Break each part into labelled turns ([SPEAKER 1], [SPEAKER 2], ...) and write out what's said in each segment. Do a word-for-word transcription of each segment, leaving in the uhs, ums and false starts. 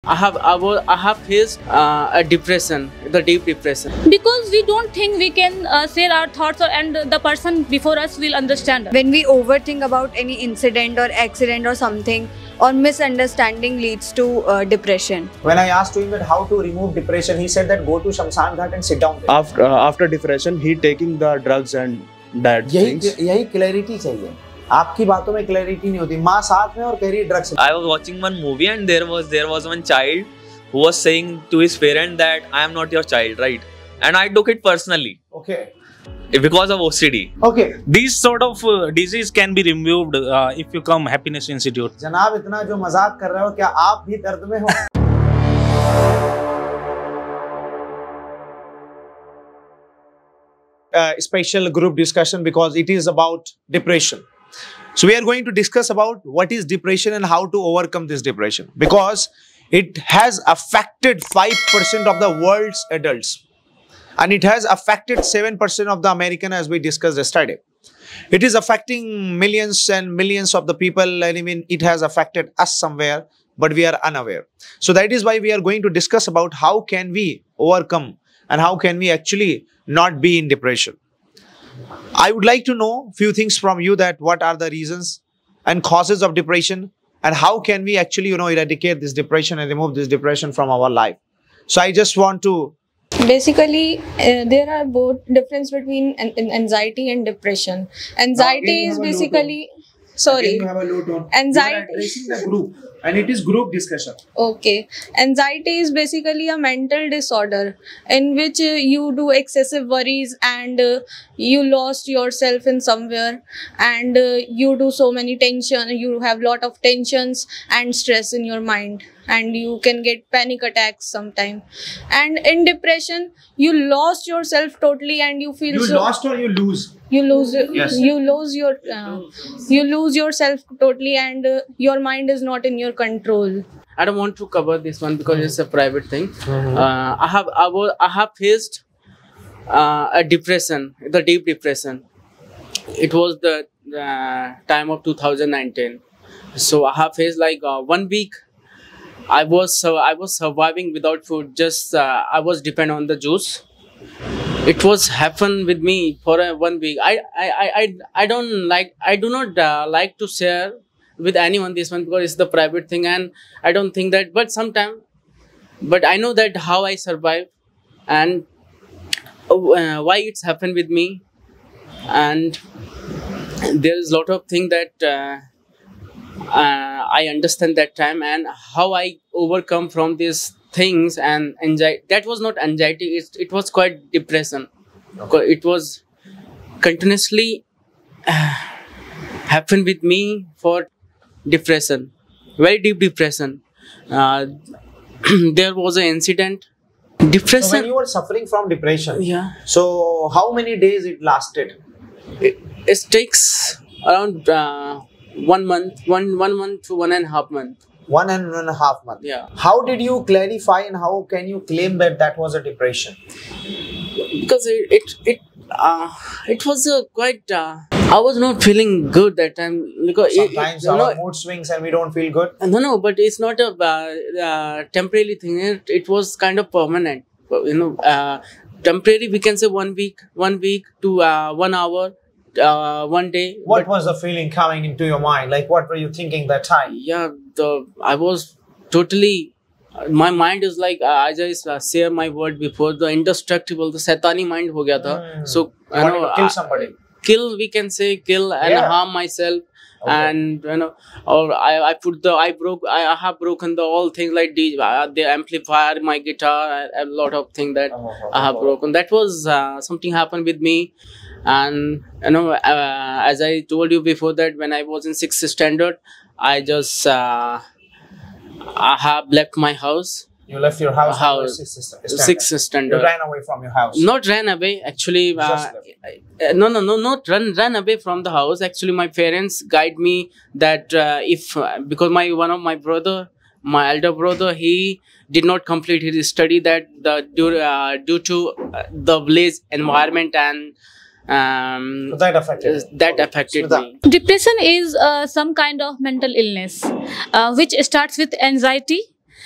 [SPEAKER 1] I have I, was, I have faced uh, a depression, the deep depression.
[SPEAKER 2] Because we don't think we can uh, share our thoughts, or, and the person before us will understand us.
[SPEAKER 3] When we overthink about any incident or accident or something, or misunderstanding leads to uh, depression.
[SPEAKER 4] When I asked him that how to remove depression, he said that go to Shamsan Ghat and sit down there.
[SPEAKER 5] After uh, after depression, he taking the drugs and that
[SPEAKER 4] यही
[SPEAKER 5] things.
[SPEAKER 4] यही clarity चाहिए. आपकी बातों में clarity नहीं होती. माँ साथ में और कह रही है drugs.
[SPEAKER 6] I was watching one movie and there was there was one child who was saying to his parent that I am not your child, right? And I took it personally.
[SPEAKER 4] Okay.
[SPEAKER 6] Because of O C D.
[SPEAKER 4] Okay.
[SPEAKER 7] These sort of uh, disease can be removed uh, if you come Happiness Institute.
[SPEAKER 4] जनाब इतना जो मजाक कर रहे हो, क्या आप भी दर्द में हो? Uh, special group discussion because it is about depression. So we are going to discuss about what is depression and how to overcome this depression, because it has affected five percent of the world's adults and it has affected seven percent of the American, as we discussed yesterday. It is affecting millions and millions of the people, and I mean it has affected us somewhere, but we are unaware. So that is why we are going to discuss about how can we overcome and how can we actually not be in depression. I would like to know few things from you, that what are the reasons and causes of depression and how can we actually, you know, eradicate this depression and remove this depression from our life. So I just want to...
[SPEAKER 8] Basically, uh, there are both difference between an, an anxiety and depression. Anxiety is basically... Sorry.
[SPEAKER 4] You have a low tone.
[SPEAKER 8] Anxiety.
[SPEAKER 4] You are addressing the group and it is group discussion.
[SPEAKER 8] Okay. Anxiety is basically a mental disorder in which uh, you do excessive worries and uh, you lost yourself in somewhere, and uh, you do so many tension, you have lot of tensions and stress in your mind, and you can get panic attacks sometime. And in depression, you lost yourself totally and you feel
[SPEAKER 4] You
[SPEAKER 8] so...
[SPEAKER 4] lost or you lose?
[SPEAKER 8] You lose,
[SPEAKER 4] Yes.
[SPEAKER 8] you lose your, uh, you lose yourself totally, and uh, your mind is not in your control.
[SPEAKER 1] I don't want to cover this one because it's a private thing. Mm-hmm. uh, I have I, was, I have faced uh, a depression, the deep depression. It was the uh, time of two thousand nineteen. So I have faced like uh, one week. I was uh, I was surviving without food. Just uh, I was dependent on the juice. It was happened with me for a one week. I I I I don't like I do not uh, like to share with anyone this one because it's the private thing, and I don't think that. But sometime, but I know that how I survive and uh, why it's happened with me, and there is a lot of things that uh, uh, I understand that time and how I overcome from these things and anxiety. That was not anxiety, it, it was quite depression. Okay. It was continuously uh, happened with me for depression, very deep depression. Uh, there was an incident. Depression.
[SPEAKER 4] So when you were suffering from depression,
[SPEAKER 1] yeah.
[SPEAKER 4] So how many days it lasted?
[SPEAKER 1] It, it takes around uh, one month, one one month to one and a half month.
[SPEAKER 4] One and one and a half month.
[SPEAKER 1] Yeah.
[SPEAKER 4] How did you clarify and how can you claim that that was a depression?
[SPEAKER 1] Because it it it, uh, it was a quite. Uh, I was not feeling good that time because
[SPEAKER 4] Sometimes
[SPEAKER 1] it, it,
[SPEAKER 4] our
[SPEAKER 1] know,
[SPEAKER 4] mood swings and we don't feel good.
[SPEAKER 1] No, no, but it's not a uh, uh, temporary thing. It, it was kind of permanent. You know, uh, temporary. We can say one week, one week to uh, one hour. Uh, one day.
[SPEAKER 4] What was the feeling coming into your mind? Like, what were you thinking that time?
[SPEAKER 1] Yeah, the I was totally. Uh, my mind is like uh, I just uh, share my word before, the indestructible, the satani mind ho gaya tha.
[SPEAKER 4] Mm.
[SPEAKER 1] So
[SPEAKER 4] you
[SPEAKER 1] you
[SPEAKER 4] wanted
[SPEAKER 1] know,
[SPEAKER 4] to kill
[SPEAKER 1] uh,
[SPEAKER 4] somebody.
[SPEAKER 1] Kill, we can say kill and
[SPEAKER 4] Yeah.
[SPEAKER 1] harm myself.
[SPEAKER 4] Okay.
[SPEAKER 1] And you know, or I, I put the I broke I, I have broken the all things like the uh, the amplifier, my guitar, a lot of things that
[SPEAKER 4] Oh, oh,
[SPEAKER 1] I have
[SPEAKER 4] oh.
[SPEAKER 1] broken. That was uh, something happened with me. And you know, uh, as I told you before that when I was in sixth standard, I just uh, I have left my house.
[SPEAKER 4] You left your house.
[SPEAKER 1] House.
[SPEAKER 4] when you were sixth standard.
[SPEAKER 1] Sixth standard.
[SPEAKER 4] You ran away from your house.
[SPEAKER 1] Not ran away, actually. Uh,
[SPEAKER 4] Just
[SPEAKER 1] uh, no, no, no, not run, run away from the house. Actually, my parents guide me that uh, if uh, because my one of my brother, my elder brother, he did not complete his study. That the due uh, due to uh, the village environment and um,
[SPEAKER 4] So that affected.
[SPEAKER 1] that
[SPEAKER 4] Okay.
[SPEAKER 1] affected
[SPEAKER 4] Smita.
[SPEAKER 1] me.
[SPEAKER 2] Depression is uh, some kind of mental illness uh, which starts with anxiety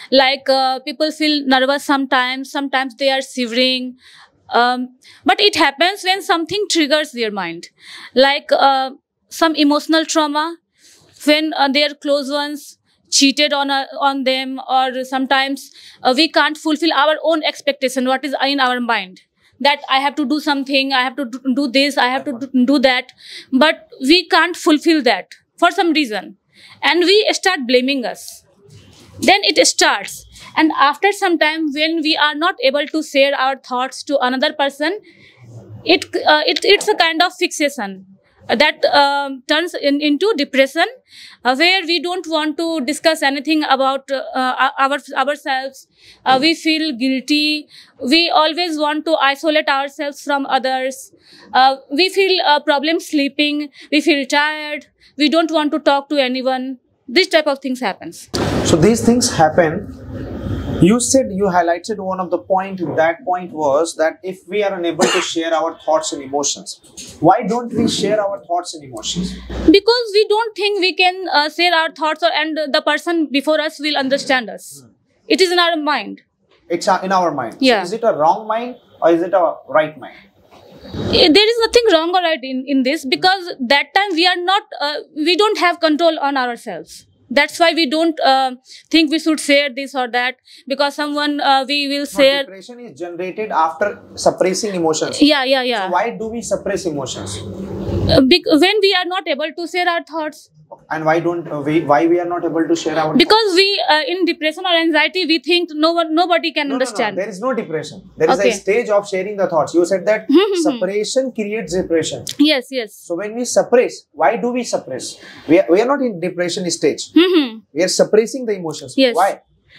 [SPEAKER 2] Like uh, people feel nervous sometimes, sometimes they are shivering. Um, but it happens when something triggers their mind, like uh, some emotional trauma, when uh, their close ones cheated on uh, on them, or sometimes uh, we can't fulfill our own expectation, what is in our mind, that I have to do something, I have to do do this, I have to do- do that, but we can't fulfill that for some reason, and we start blaming us. Then it starts, and after some time, when we are not able to share our thoughts to another person, it uh, it it's a kind of fixation that um, turns in, into depression, uh, where we don't want to discuss anything about uh, our ourselves. Uh, we feel guilty. We always want to isolate ourselves from others. Uh, we feel a problem sleeping. We feel tired. We don't want to talk to anyone. This type of things happens.
[SPEAKER 4] So these things happen. You said, you highlighted one of the point. That point was that if we are unable to share our thoughts and emotions, why don't we share our thoughts and emotions?
[SPEAKER 2] Because we don't think we can uh, share our thoughts, or, and the person before us will understand us. It is in our mind.
[SPEAKER 4] It's uh, in our mind.
[SPEAKER 2] Yeah.
[SPEAKER 4] So is it a wrong mind or is it a right mind?
[SPEAKER 2] Eh, There is nothing wrong or right in, in this, because that time we are not, uh, we don't have control on ourselves. That's why we don't uh, think we should share this or that, because someone uh, we will
[SPEAKER 4] No,
[SPEAKER 2] share.
[SPEAKER 4] depression is generated after suppressing emotions.
[SPEAKER 2] Yeah, yeah, yeah.
[SPEAKER 4] So why do we suppress emotions?
[SPEAKER 2] Uh, bec- when we are not able to share our thoughts,
[SPEAKER 4] And why don't uh, we? Why we are not able to share our?
[SPEAKER 2] because we uh, in depression or anxiety, we think no one, nobody can
[SPEAKER 4] No, no, no,
[SPEAKER 2] understand.
[SPEAKER 4] there is no depression. There is
[SPEAKER 2] Okay.
[SPEAKER 4] a stage of sharing the thoughts. You said that separation creates depression.
[SPEAKER 2] Yes, yes.
[SPEAKER 4] So when we suppress, why do we suppress? We are, we are not in depression stage.
[SPEAKER 2] Mhm.
[SPEAKER 4] We are suppressing the emotions.
[SPEAKER 2] Yes.
[SPEAKER 4] Why?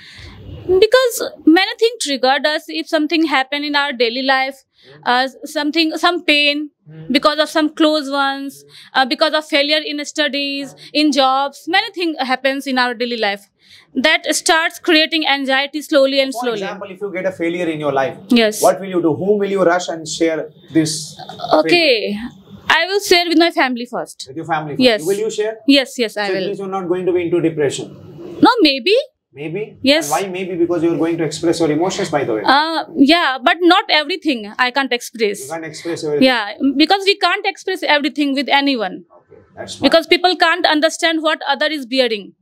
[SPEAKER 2] Because many things triggered us. If something happened in our daily life, uh, something, some pain because of some close ones, uh, because of failure in studies, in jobs, many things happens in our daily life that starts creating anxiety slowly and
[SPEAKER 4] For
[SPEAKER 2] slowly.
[SPEAKER 4] example, if you get a failure in your life,
[SPEAKER 2] Yes.
[SPEAKER 4] what will you do? Whom will you rush and share this? failure?
[SPEAKER 2] Okay, I will share with my family first.
[SPEAKER 4] With your family.
[SPEAKER 2] Yes.
[SPEAKER 4] Will you share?
[SPEAKER 2] Yes, yes, I
[SPEAKER 4] So it
[SPEAKER 2] will.
[SPEAKER 4] means you're not going to be into depression.
[SPEAKER 2] No, maybe.
[SPEAKER 4] Maybe.
[SPEAKER 2] Yes.
[SPEAKER 4] And why maybe? Because you're going to express your emotions, by the way.
[SPEAKER 2] Uh, yeah, but not everything I can't
[SPEAKER 4] You
[SPEAKER 2] express.
[SPEAKER 4] can't express everything.
[SPEAKER 2] Yeah, because we can't express everything with anyone.
[SPEAKER 4] Okay, that's fine.
[SPEAKER 2] Because people can't understand what other is bearing.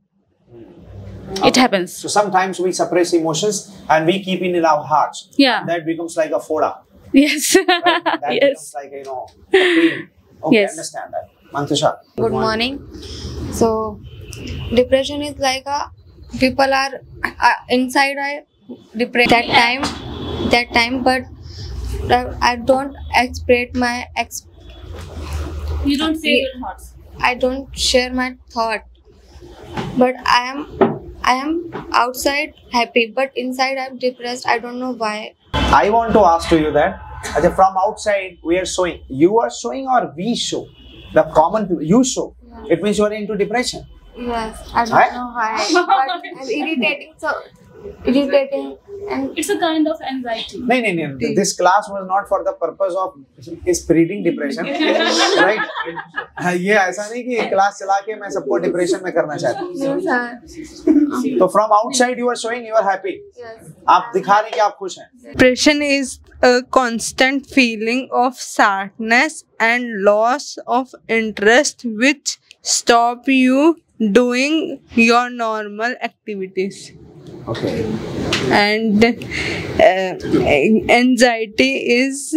[SPEAKER 2] It happens.
[SPEAKER 4] So sometimes we suppress emotions and we keep it in our hearts.
[SPEAKER 2] Yeah.
[SPEAKER 4] That becomes like a foda.
[SPEAKER 2] Yes.
[SPEAKER 4] Right? That becomes
[SPEAKER 2] Yes.
[SPEAKER 4] like, you know, a pain. Okay,
[SPEAKER 2] Yes.
[SPEAKER 4] understand that. Mantusha.
[SPEAKER 9] Good morning. So, depression is like a people are uh, inside are depressed that time, that time, but uh, I don't express my ex.
[SPEAKER 2] You don't say your thoughts.
[SPEAKER 9] I don't share my thought, but I am I am outside happy, but inside I'm depressed. I don't know why.
[SPEAKER 4] I want to ask to you that okay, from outside we are showing. You are showing or we show? The common people, you show. It means you are into depression.
[SPEAKER 9] Yes, I don't
[SPEAKER 4] Right?
[SPEAKER 9] know why, but I'm irritating. So irritating and
[SPEAKER 2] It's a kind of anxiety.
[SPEAKER 4] No, no, no. This class was not for the purpose of spreading depression, right? ये ऐसा नहीं कि class चला के मैं सबको depression में करना चाहता हूँ.
[SPEAKER 9] no, sir.
[SPEAKER 4] तो from outside you are showing you are happy.
[SPEAKER 9] Yes.
[SPEAKER 4] आप दिखा रहे हैं कि आप खुश हैं.
[SPEAKER 10] Depression is a constant feeling of sadness and loss of interest which stop you doing your normal activities.
[SPEAKER 4] Okay.
[SPEAKER 10] And uh, anxiety is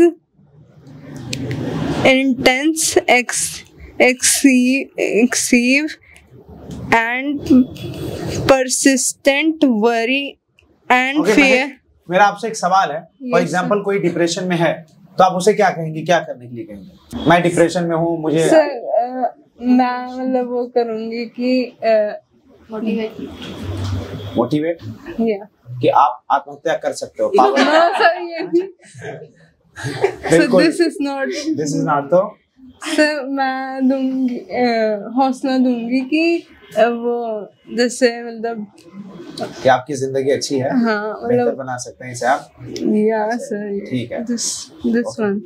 [SPEAKER 10] intense, ex- excessive, excessive and persistent worry and
[SPEAKER 4] Okay,
[SPEAKER 10] fear.
[SPEAKER 4] महक, मेरा आपसे एक सवाल है. For
[SPEAKER 10] Yes,
[SPEAKER 4] example कोई depression में है तो आप उसे क्या कहेंगे, क्या करने के लिए कहेंगे? मैं डिप्रेशन में हूँ, मुझे
[SPEAKER 10] सर अ, मैं मतलब वो करूँगी कि
[SPEAKER 9] Motivate.
[SPEAKER 4] मोटिवेट
[SPEAKER 10] या
[SPEAKER 4] कि आप आत्महत्या कर सकते हो.
[SPEAKER 10] नो सर ये नहीं सर
[SPEAKER 4] बिल्कुल.
[SPEAKER 10] This is not
[SPEAKER 4] this is not तो.
[SPEAKER 10] सर मैं दूंगी अ, हौसला दूंगी कि अ, वो जैसे मतलब
[SPEAKER 4] कि आपकी जिंदगी अच्छी है,
[SPEAKER 10] हाँ
[SPEAKER 4] बेहतर
[SPEAKER 10] मतलब
[SPEAKER 4] बना सकते हैं इसे आप.
[SPEAKER 10] या सर
[SPEAKER 4] ठीक है.
[SPEAKER 10] This this one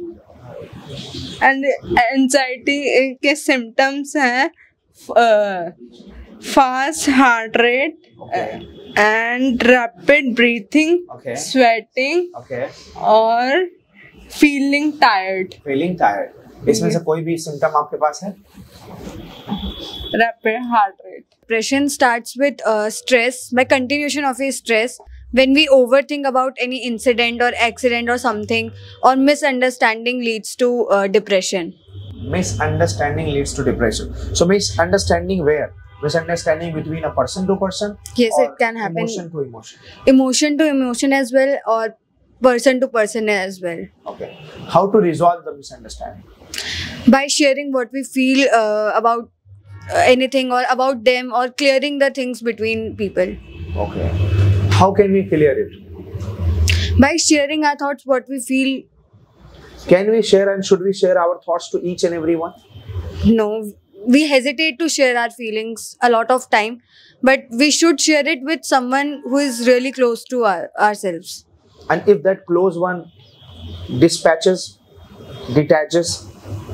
[SPEAKER 10] and anxiety के सिम्टम्स हैं fast heart rate,
[SPEAKER 4] Okay.
[SPEAKER 10] and rapid breathing,
[SPEAKER 4] Okay.
[SPEAKER 10] sweating,
[SPEAKER 4] Okay.
[SPEAKER 10] or feeling tired.
[SPEAKER 4] Feeling tired. इसमें से कोई भी symptom आपके पास है?
[SPEAKER 10] Rapid heart rate.
[SPEAKER 3] Depression starts with uh, stress, by continuation of a stress. When we overthink about any incident or accident or something, or misunderstanding leads to uh, depression.
[SPEAKER 4] Misunderstanding leads to depression. So misunderstanding where? Misunderstanding between a person to person?
[SPEAKER 3] Yes,
[SPEAKER 4] or
[SPEAKER 3] it can happen.
[SPEAKER 4] Emotion to emotion.
[SPEAKER 3] Emotion to emotion as well, or person to person as well.
[SPEAKER 4] Okay. How to resolve the misunderstanding?
[SPEAKER 3] By sharing what we feel uh, about uh, anything or about them, or clearing the things between people.
[SPEAKER 4] Okay. How can we clear it?
[SPEAKER 3] By sharing our thoughts, what we feel.
[SPEAKER 4] Can we share and should we share our thoughts to each and every one?
[SPEAKER 3] No, we hesitate to share our feelings a lot of time, but we should share it with someone who is really close to our, ourselves.
[SPEAKER 4] And if that close one dispatches, detaches,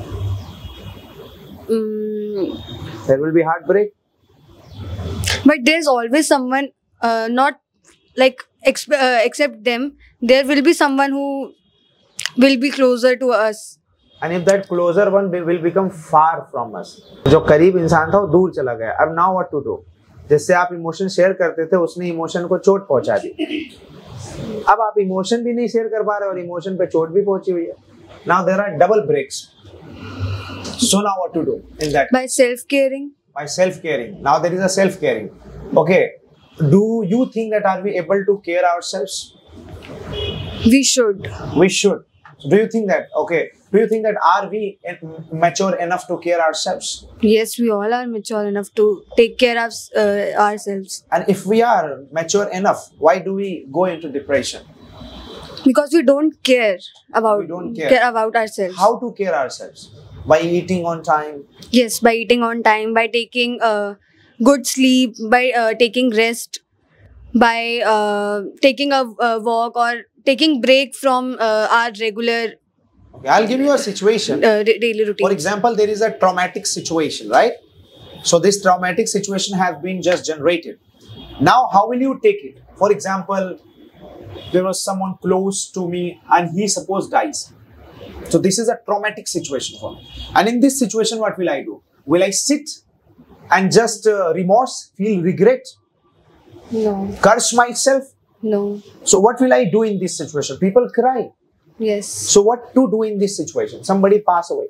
[SPEAKER 3] Mm,
[SPEAKER 4] there will be heartbreak.
[SPEAKER 3] but there's always someone, uh, not like exp- uh, except them, there will be someone who will be closer to us.
[SPEAKER 4] And if that closer one be- will become far from us, जो करीब इंसान था वो दूर चला गया. अब now what to do? जिससे आप इमोशन शेयर करते थे उसने इमोशन को चोट पहुंचा दी. अब आप इमोशन भी नहीं शेयर कर पा रहे और इमोशन पे चोट भी पहुंची हुई है. Now there are double breaks. So now what to do in that?
[SPEAKER 3] By self-caring.
[SPEAKER 4] By self-caring. Now there is a self-caring. Okay. Do you think that are we able to care ourselves?
[SPEAKER 3] We should.
[SPEAKER 4] We should. So do you think that? Okay. Do you think that are we en- mature enough to care ourselves?
[SPEAKER 3] Yes, we all are mature enough to take care of uh, ourselves.
[SPEAKER 4] And if we are mature enough, why do we go into depression?
[SPEAKER 3] Because we don't care about
[SPEAKER 4] We don't care.
[SPEAKER 3] about ourselves.
[SPEAKER 4] How to care ourselves? By eating on time.
[SPEAKER 3] Yes, by eating on time, by taking uh, good sleep, by uh, taking rest, by uh, taking a, a walk, or taking break from uh, our regular
[SPEAKER 4] Okay, I'll give you a situation.
[SPEAKER 3] uh, da- daily routine.
[SPEAKER 4] For example, there is a traumatic situation, right? So this traumatic situation has been just generated. Now, how will you take it? For example, there was someone close to me and he suppose dies. So this is a traumatic situation for me. And in this situation, what will I do? Will I sit and just uh, remorse, feel regret,
[SPEAKER 3] No,
[SPEAKER 4] curse myself?
[SPEAKER 3] no,
[SPEAKER 4] So what will I do in this situation? People cry.
[SPEAKER 3] yes.
[SPEAKER 4] So what to do in this situation? Somebody pass away.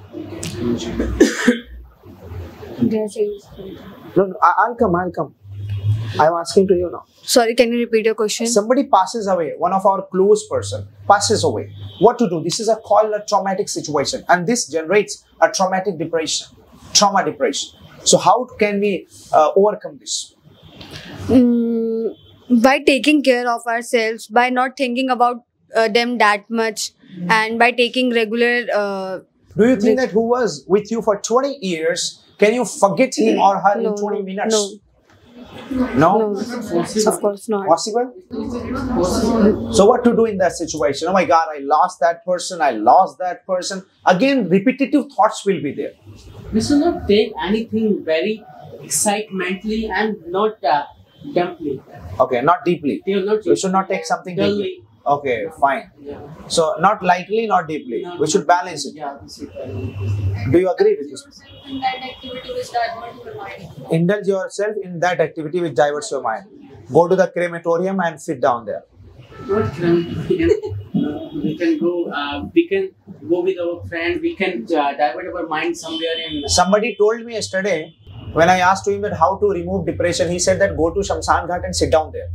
[SPEAKER 4] No, no, I- I'll come, I'll come. I'm asking to you now.
[SPEAKER 3] Sorry, can you repeat your question?
[SPEAKER 4] Somebody passes away, one of our close person passes away. What to do? This is a called a traumatic situation, and this generates a traumatic depression, trauma depression. So how can we uh, overcome this?
[SPEAKER 3] Mm, by taking care of ourselves, by not thinking about uh, them that much, and by taking regular. Uh,
[SPEAKER 4] Do you think that who was with you for twenty years, can you forget him or her
[SPEAKER 3] no,
[SPEAKER 4] in twenty
[SPEAKER 3] no,
[SPEAKER 4] minutes?
[SPEAKER 3] no,
[SPEAKER 4] No?
[SPEAKER 3] no, of course not.
[SPEAKER 4] Possible? So what to do in that situation? Oh my God, I lost that person, I lost that person. Again, repetitive thoughts will be there.
[SPEAKER 1] We should not take anything very excitementally and not uh, dumply.
[SPEAKER 4] Okay, not deeply.
[SPEAKER 1] They will not
[SPEAKER 4] We should not take something
[SPEAKER 1] dully.
[SPEAKER 4] deeply. Okay, fine.
[SPEAKER 1] Yeah.
[SPEAKER 4] So not lightly, not deeply.
[SPEAKER 1] No,
[SPEAKER 4] We should balance it.
[SPEAKER 1] Yeah, we should.
[SPEAKER 4] Do you agree with this?
[SPEAKER 8] In that activity which diverts your mind.
[SPEAKER 4] Indulge yourself in that activity which diverts your mind. Go to the crematorium and sit down there.
[SPEAKER 1] Not crematorium. Uh, we can go. Uh, we can go with our friend. We can uh, divert our mind somewhere in.
[SPEAKER 4] Somebody told me yesterday, when I asked him that how to remove depression, he said that go to Shamsan Ghat and sit down there.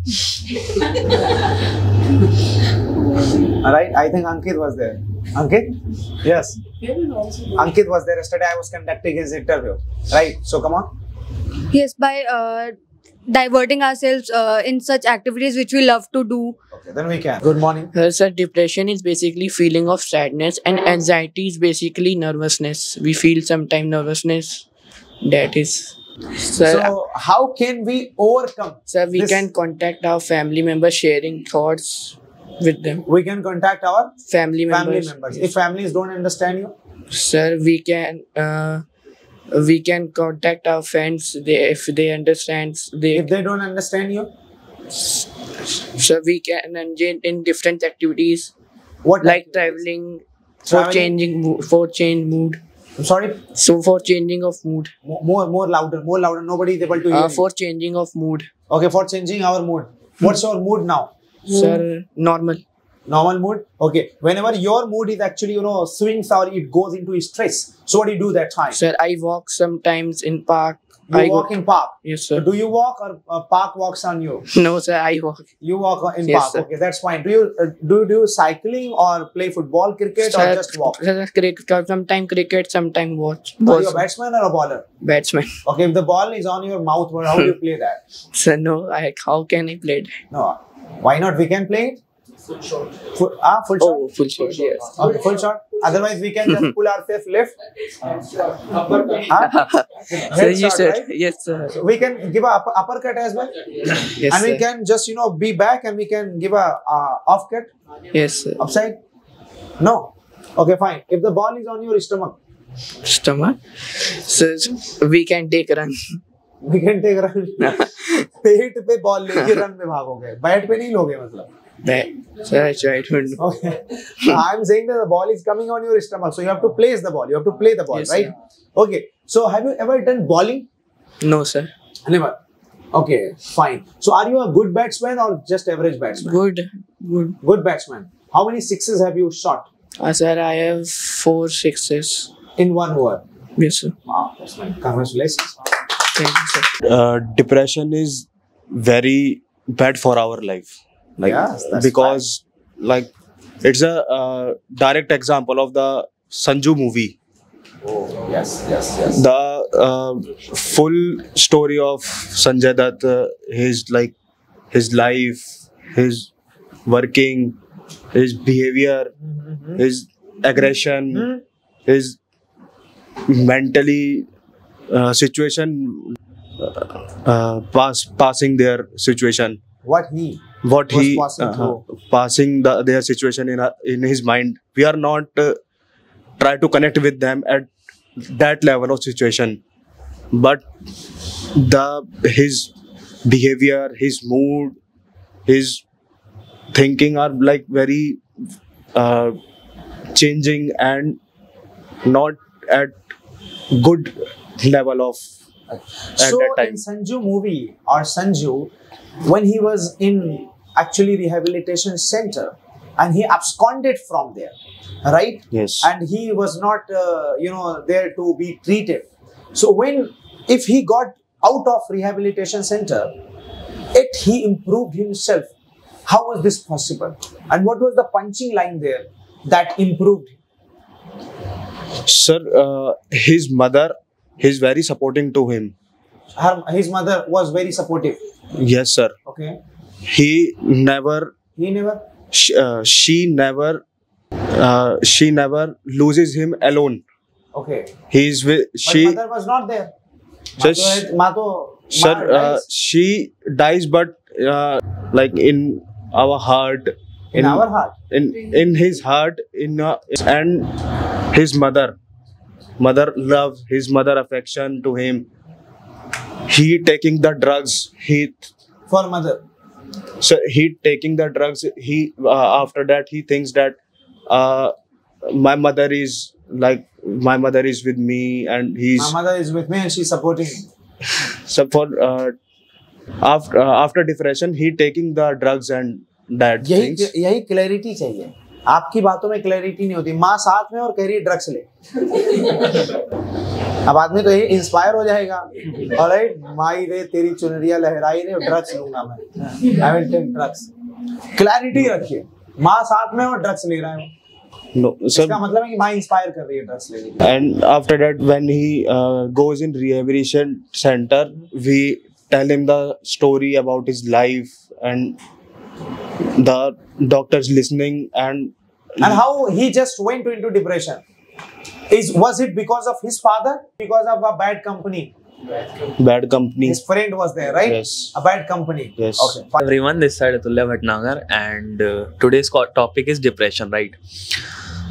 [SPEAKER 4] Alright, I think Ankit was there. Ankit? Yes. Ankit was there yesterday. I was conducting his interview. Right, so come on.
[SPEAKER 3] Yes, by uh, diverting ourselves uh, in such activities which we love to do.
[SPEAKER 4] Okay, then we can. Good morning.
[SPEAKER 11] Uh, sir, depression is basically feeling of sadness, and anxiety is basically nervousness. We feel sometimes nervousness. That is. Sir,
[SPEAKER 4] So, how can we overcome?
[SPEAKER 11] sir, we
[SPEAKER 4] this?
[SPEAKER 11] can contact our family members, sharing thoughts with them.
[SPEAKER 4] We can contact our
[SPEAKER 11] Family members.
[SPEAKER 4] family members. If families don't understand you,
[SPEAKER 11] Sir, we can uh, We can contact our friends they, if they understand. They,
[SPEAKER 4] If they don't understand you,
[SPEAKER 11] so we can engage in different activities
[SPEAKER 4] what
[SPEAKER 11] like
[SPEAKER 4] activities?
[SPEAKER 11] traveling, for
[SPEAKER 4] Traveling?
[SPEAKER 11] changing mo- for change mood.
[SPEAKER 4] I'm sorry,
[SPEAKER 11] So for changing of mood.
[SPEAKER 4] Mo- more, more louder, more louder. Nobody is able to hear.
[SPEAKER 11] Uh,
[SPEAKER 4] you.
[SPEAKER 11] for changing of mood.
[SPEAKER 4] Okay, for changing our mood. What's your mood now?
[SPEAKER 11] Sir, normal.
[SPEAKER 4] Normal mood. Okay. Whenever your mood is actually, you know, swings or it goes into stress. So what do you do that time?
[SPEAKER 11] Sir, I walk sometimes in park.
[SPEAKER 4] You
[SPEAKER 11] I
[SPEAKER 4] walk
[SPEAKER 11] go,
[SPEAKER 4] in park.
[SPEAKER 11] Yes,
[SPEAKER 4] So
[SPEAKER 11] sir.
[SPEAKER 4] do you walk or uh, park walks on you?
[SPEAKER 11] No, sir, I walk.
[SPEAKER 4] You walk in
[SPEAKER 11] Yes,
[SPEAKER 4] park.
[SPEAKER 11] sir.
[SPEAKER 4] Okay, that's fine. Do you uh, do you do cycling or play football, cricket, or
[SPEAKER 11] Sir,
[SPEAKER 4] just walk?
[SPEAKER 11] sir, cricket, sometime cricket, sometime watch.
[SPEAKER 4] Are you a
[SPEAKER 11] Watch.
[SPEAKER 4] batsman or a bowler?
[SPEAKER 11] Batsman.
[SPEAKER 4] Okay, if the ball is on your mouth, well, how do you play that?
[SPEAKER 11] Sir, no, I, how can I play that?
[SPEAKER 4] No. Why not? We can play it. Full shot. Full, ah, full shot.
[SPEAKER 11] Oh, full shot, yes.
[SPEAKER 4] Okay, full shot. Otherwise, we can just pull our fifth left. Huh?
[SPEAKER 11] Sir,
[SPEAKER 4] Head
[SPEAKER 11] you
[SPEAKER 4] shot,
[SPEAKER 11] said,
[SPEAKER 4] right?
[SPEAKER 11] yes, sir.
[SPEAKER 4] So we can give a upper, uppercut as well.
[SPEAKER 11] Yes,
[SPEAKER 4] and we
[SPEAKER 11] sir.
[SPEAKER 4] can just, you know, be back and we can give a uh, off cut,
[SPEAKER 11] Yes, sir.
[SPEAKER 4] upside. No. Okay, fine. If the ball is on your stomach,
[SPEAKER 11] Stomach. Sir, we can take run.
[SPEAKER 4] we can take run. पेट पे ball लेके run में भागोगे, bat पे नहीं लोगे मतलब.
[SPEAKER 11] That, sir, I don't know.
[SPEAKER 4] Okay. I'm saying that the ball is coming on your stomach, so you have to place the ball. You have to play the ball,
[SPEAKER 11] Yes,
[SPEAKER 4] right?
[SPEAKER 11] sir.
[SPEAKER 4] Okay. So have you ever done bowling?
[SPEAKER 11] No, sir.
[SPEAKER 4] Never. Okay, fine. So are you a good batsman or just average batsman?
[SPEAKER 11] Good, good.
[SPEAKER 4] Good batsman. How many sixes have you shot
[SPEAKER 11] Uh, sir, I have four sixes.
[SPEAKER 4] in one over?
[SPEAKER 11] Yes, sir.
[SPEAKER 4] Wow, that's fine. Congratulations.
[SPEAKER 11] Thank you, sir.
[SPEAKER 5] Uh, depression is very bad for our life. Like
[SPEAKER 4] Yes, that's
[SPEAKER 5] because like it's a uh, direct example of the Sanju movie.
[SPEAKER 4] Oh, yes, yes, yes.
[SPEAKER 5] The uh, full story of Sanjay Dutt, uh, his like his life, his working, his behavior,
[SPEAKER 4] Mm-hmm.
[SPEAKER 5] his aggression,
[SPEAKER 4] Hmm?
[SPEAKER 5] his mentally uh, situation, uh, pass passing their situation,
[SPEAKER 4] What he
[SPEAKER 5] what
[SPEAKER 4] was
[SPEAKER 5] he
[SPEAKER 4] passing
[SPEAKER 5] uh,
[SPEAKER 4] through.
[SPEAKER 5] passing the, their situation in a, in his mind. We are not uh, try to connect with them at that level of situation, but the his behavior, his mood, his thinking are like very uh, changing and not at good level of at
[SPEAKER 4] So
[SPEAKER 5] that time.
[SPEAKER 4] in Sanju movie or Sanju, when he was in actually rehabilitation center and he absconded from there, right?
[SPEAKER 5] Yes.
[SPEAKER 4] And he was not, uh, you know, there to be treated. So when, if he got out of rehabilitation center, it he improved himself. How was this possible? And what was the punching line there that improved?
[SPEAKER 5] Sir, uh, his mother is very supporting to him.
[SPEAKER 4] Her, his mother was very supportive.
[SPEAKER 5] Yes, sir.
[SPEAKER 4] Okay.
[SPEAKER 5] He never,
[SPEAKER 4] He never.
[SPEAKER 5] sh- uh, she never, uh, she never loses him alone.
[SPEAKER 4] Okay.
[SPEAKER 5] He's with
[SPEAKER 4] But
[SPEAKER 5] she.
[SPEAKER 4] mother was not there.
[SPEAKER 5] Sir,
[SPEAKER 4] Mato had- Mato,
[SPEAKER 5] Sir,
[SPEAKER 4] Ma
[SPEAKER 5] uh,
[SPEAKER 4] dies.
[SPEAKER 5] she dies, but uh, like in our heart,
[SPEAKER 4] in our heart.
[SPEAKER 5] in in his heart, in uh, and his mother, mother love, his mother affection to him. He taking the drugs. He
[SPEAKER 4] For mother.
[SPEAKER 5] so he taking the drugs. He uh, after that he thinks that uh, my mother is like my mother is with me, and he's
[SPEAKER 4] My mother is with me and she's supporting me.
[SPEAKER 5] so for uh, after uh, after depression he taking the drugs and that
[SPEAKER 4] यही
[SPEAKER 5] things.
[SPEAKER 4] यही clarity चाहिए. आपकी बातों में clarity नहीं होती. माँ साथ में और कह रही है ड्रग्स ले. अब आदमी तो यही इंस्पायर हो जाएगा. ऑलराइट, माई रे तेरी चुनरिया लहराई रे, ड्रग्स लूंगा मैं. I will take drugs. Clarity रखिए. माँ साथ में और ड्रग्स ले रहा है.
[SPEAKER 5] No, sir.
[SPEAKER 4] इसका मतलब है कि माँ इंस्पायर कर रही है ड्रग्स लेने के लिए.
[SPEAKER 5] And after that, when he uh, goes in rehabilitation center, we tell him the story about his life, and the doctors listening, and
[SPEAKER 4] And how he just went into depression? Is was it because of his father? Because of a bad company?
[SPEAKER 5] bad company.
[SPEAKER 4] His friend was there, right?
[SPEAKER 5] Yes.
[SPEAKER 4] A bad company.
[SPEAKER 5] Yes.
[SPEAKER 4] Okay. Fine.
[SPEAKER 6] Everyone, this side Atulya Bhatnagar, and uh, today's co- topic is depression, right?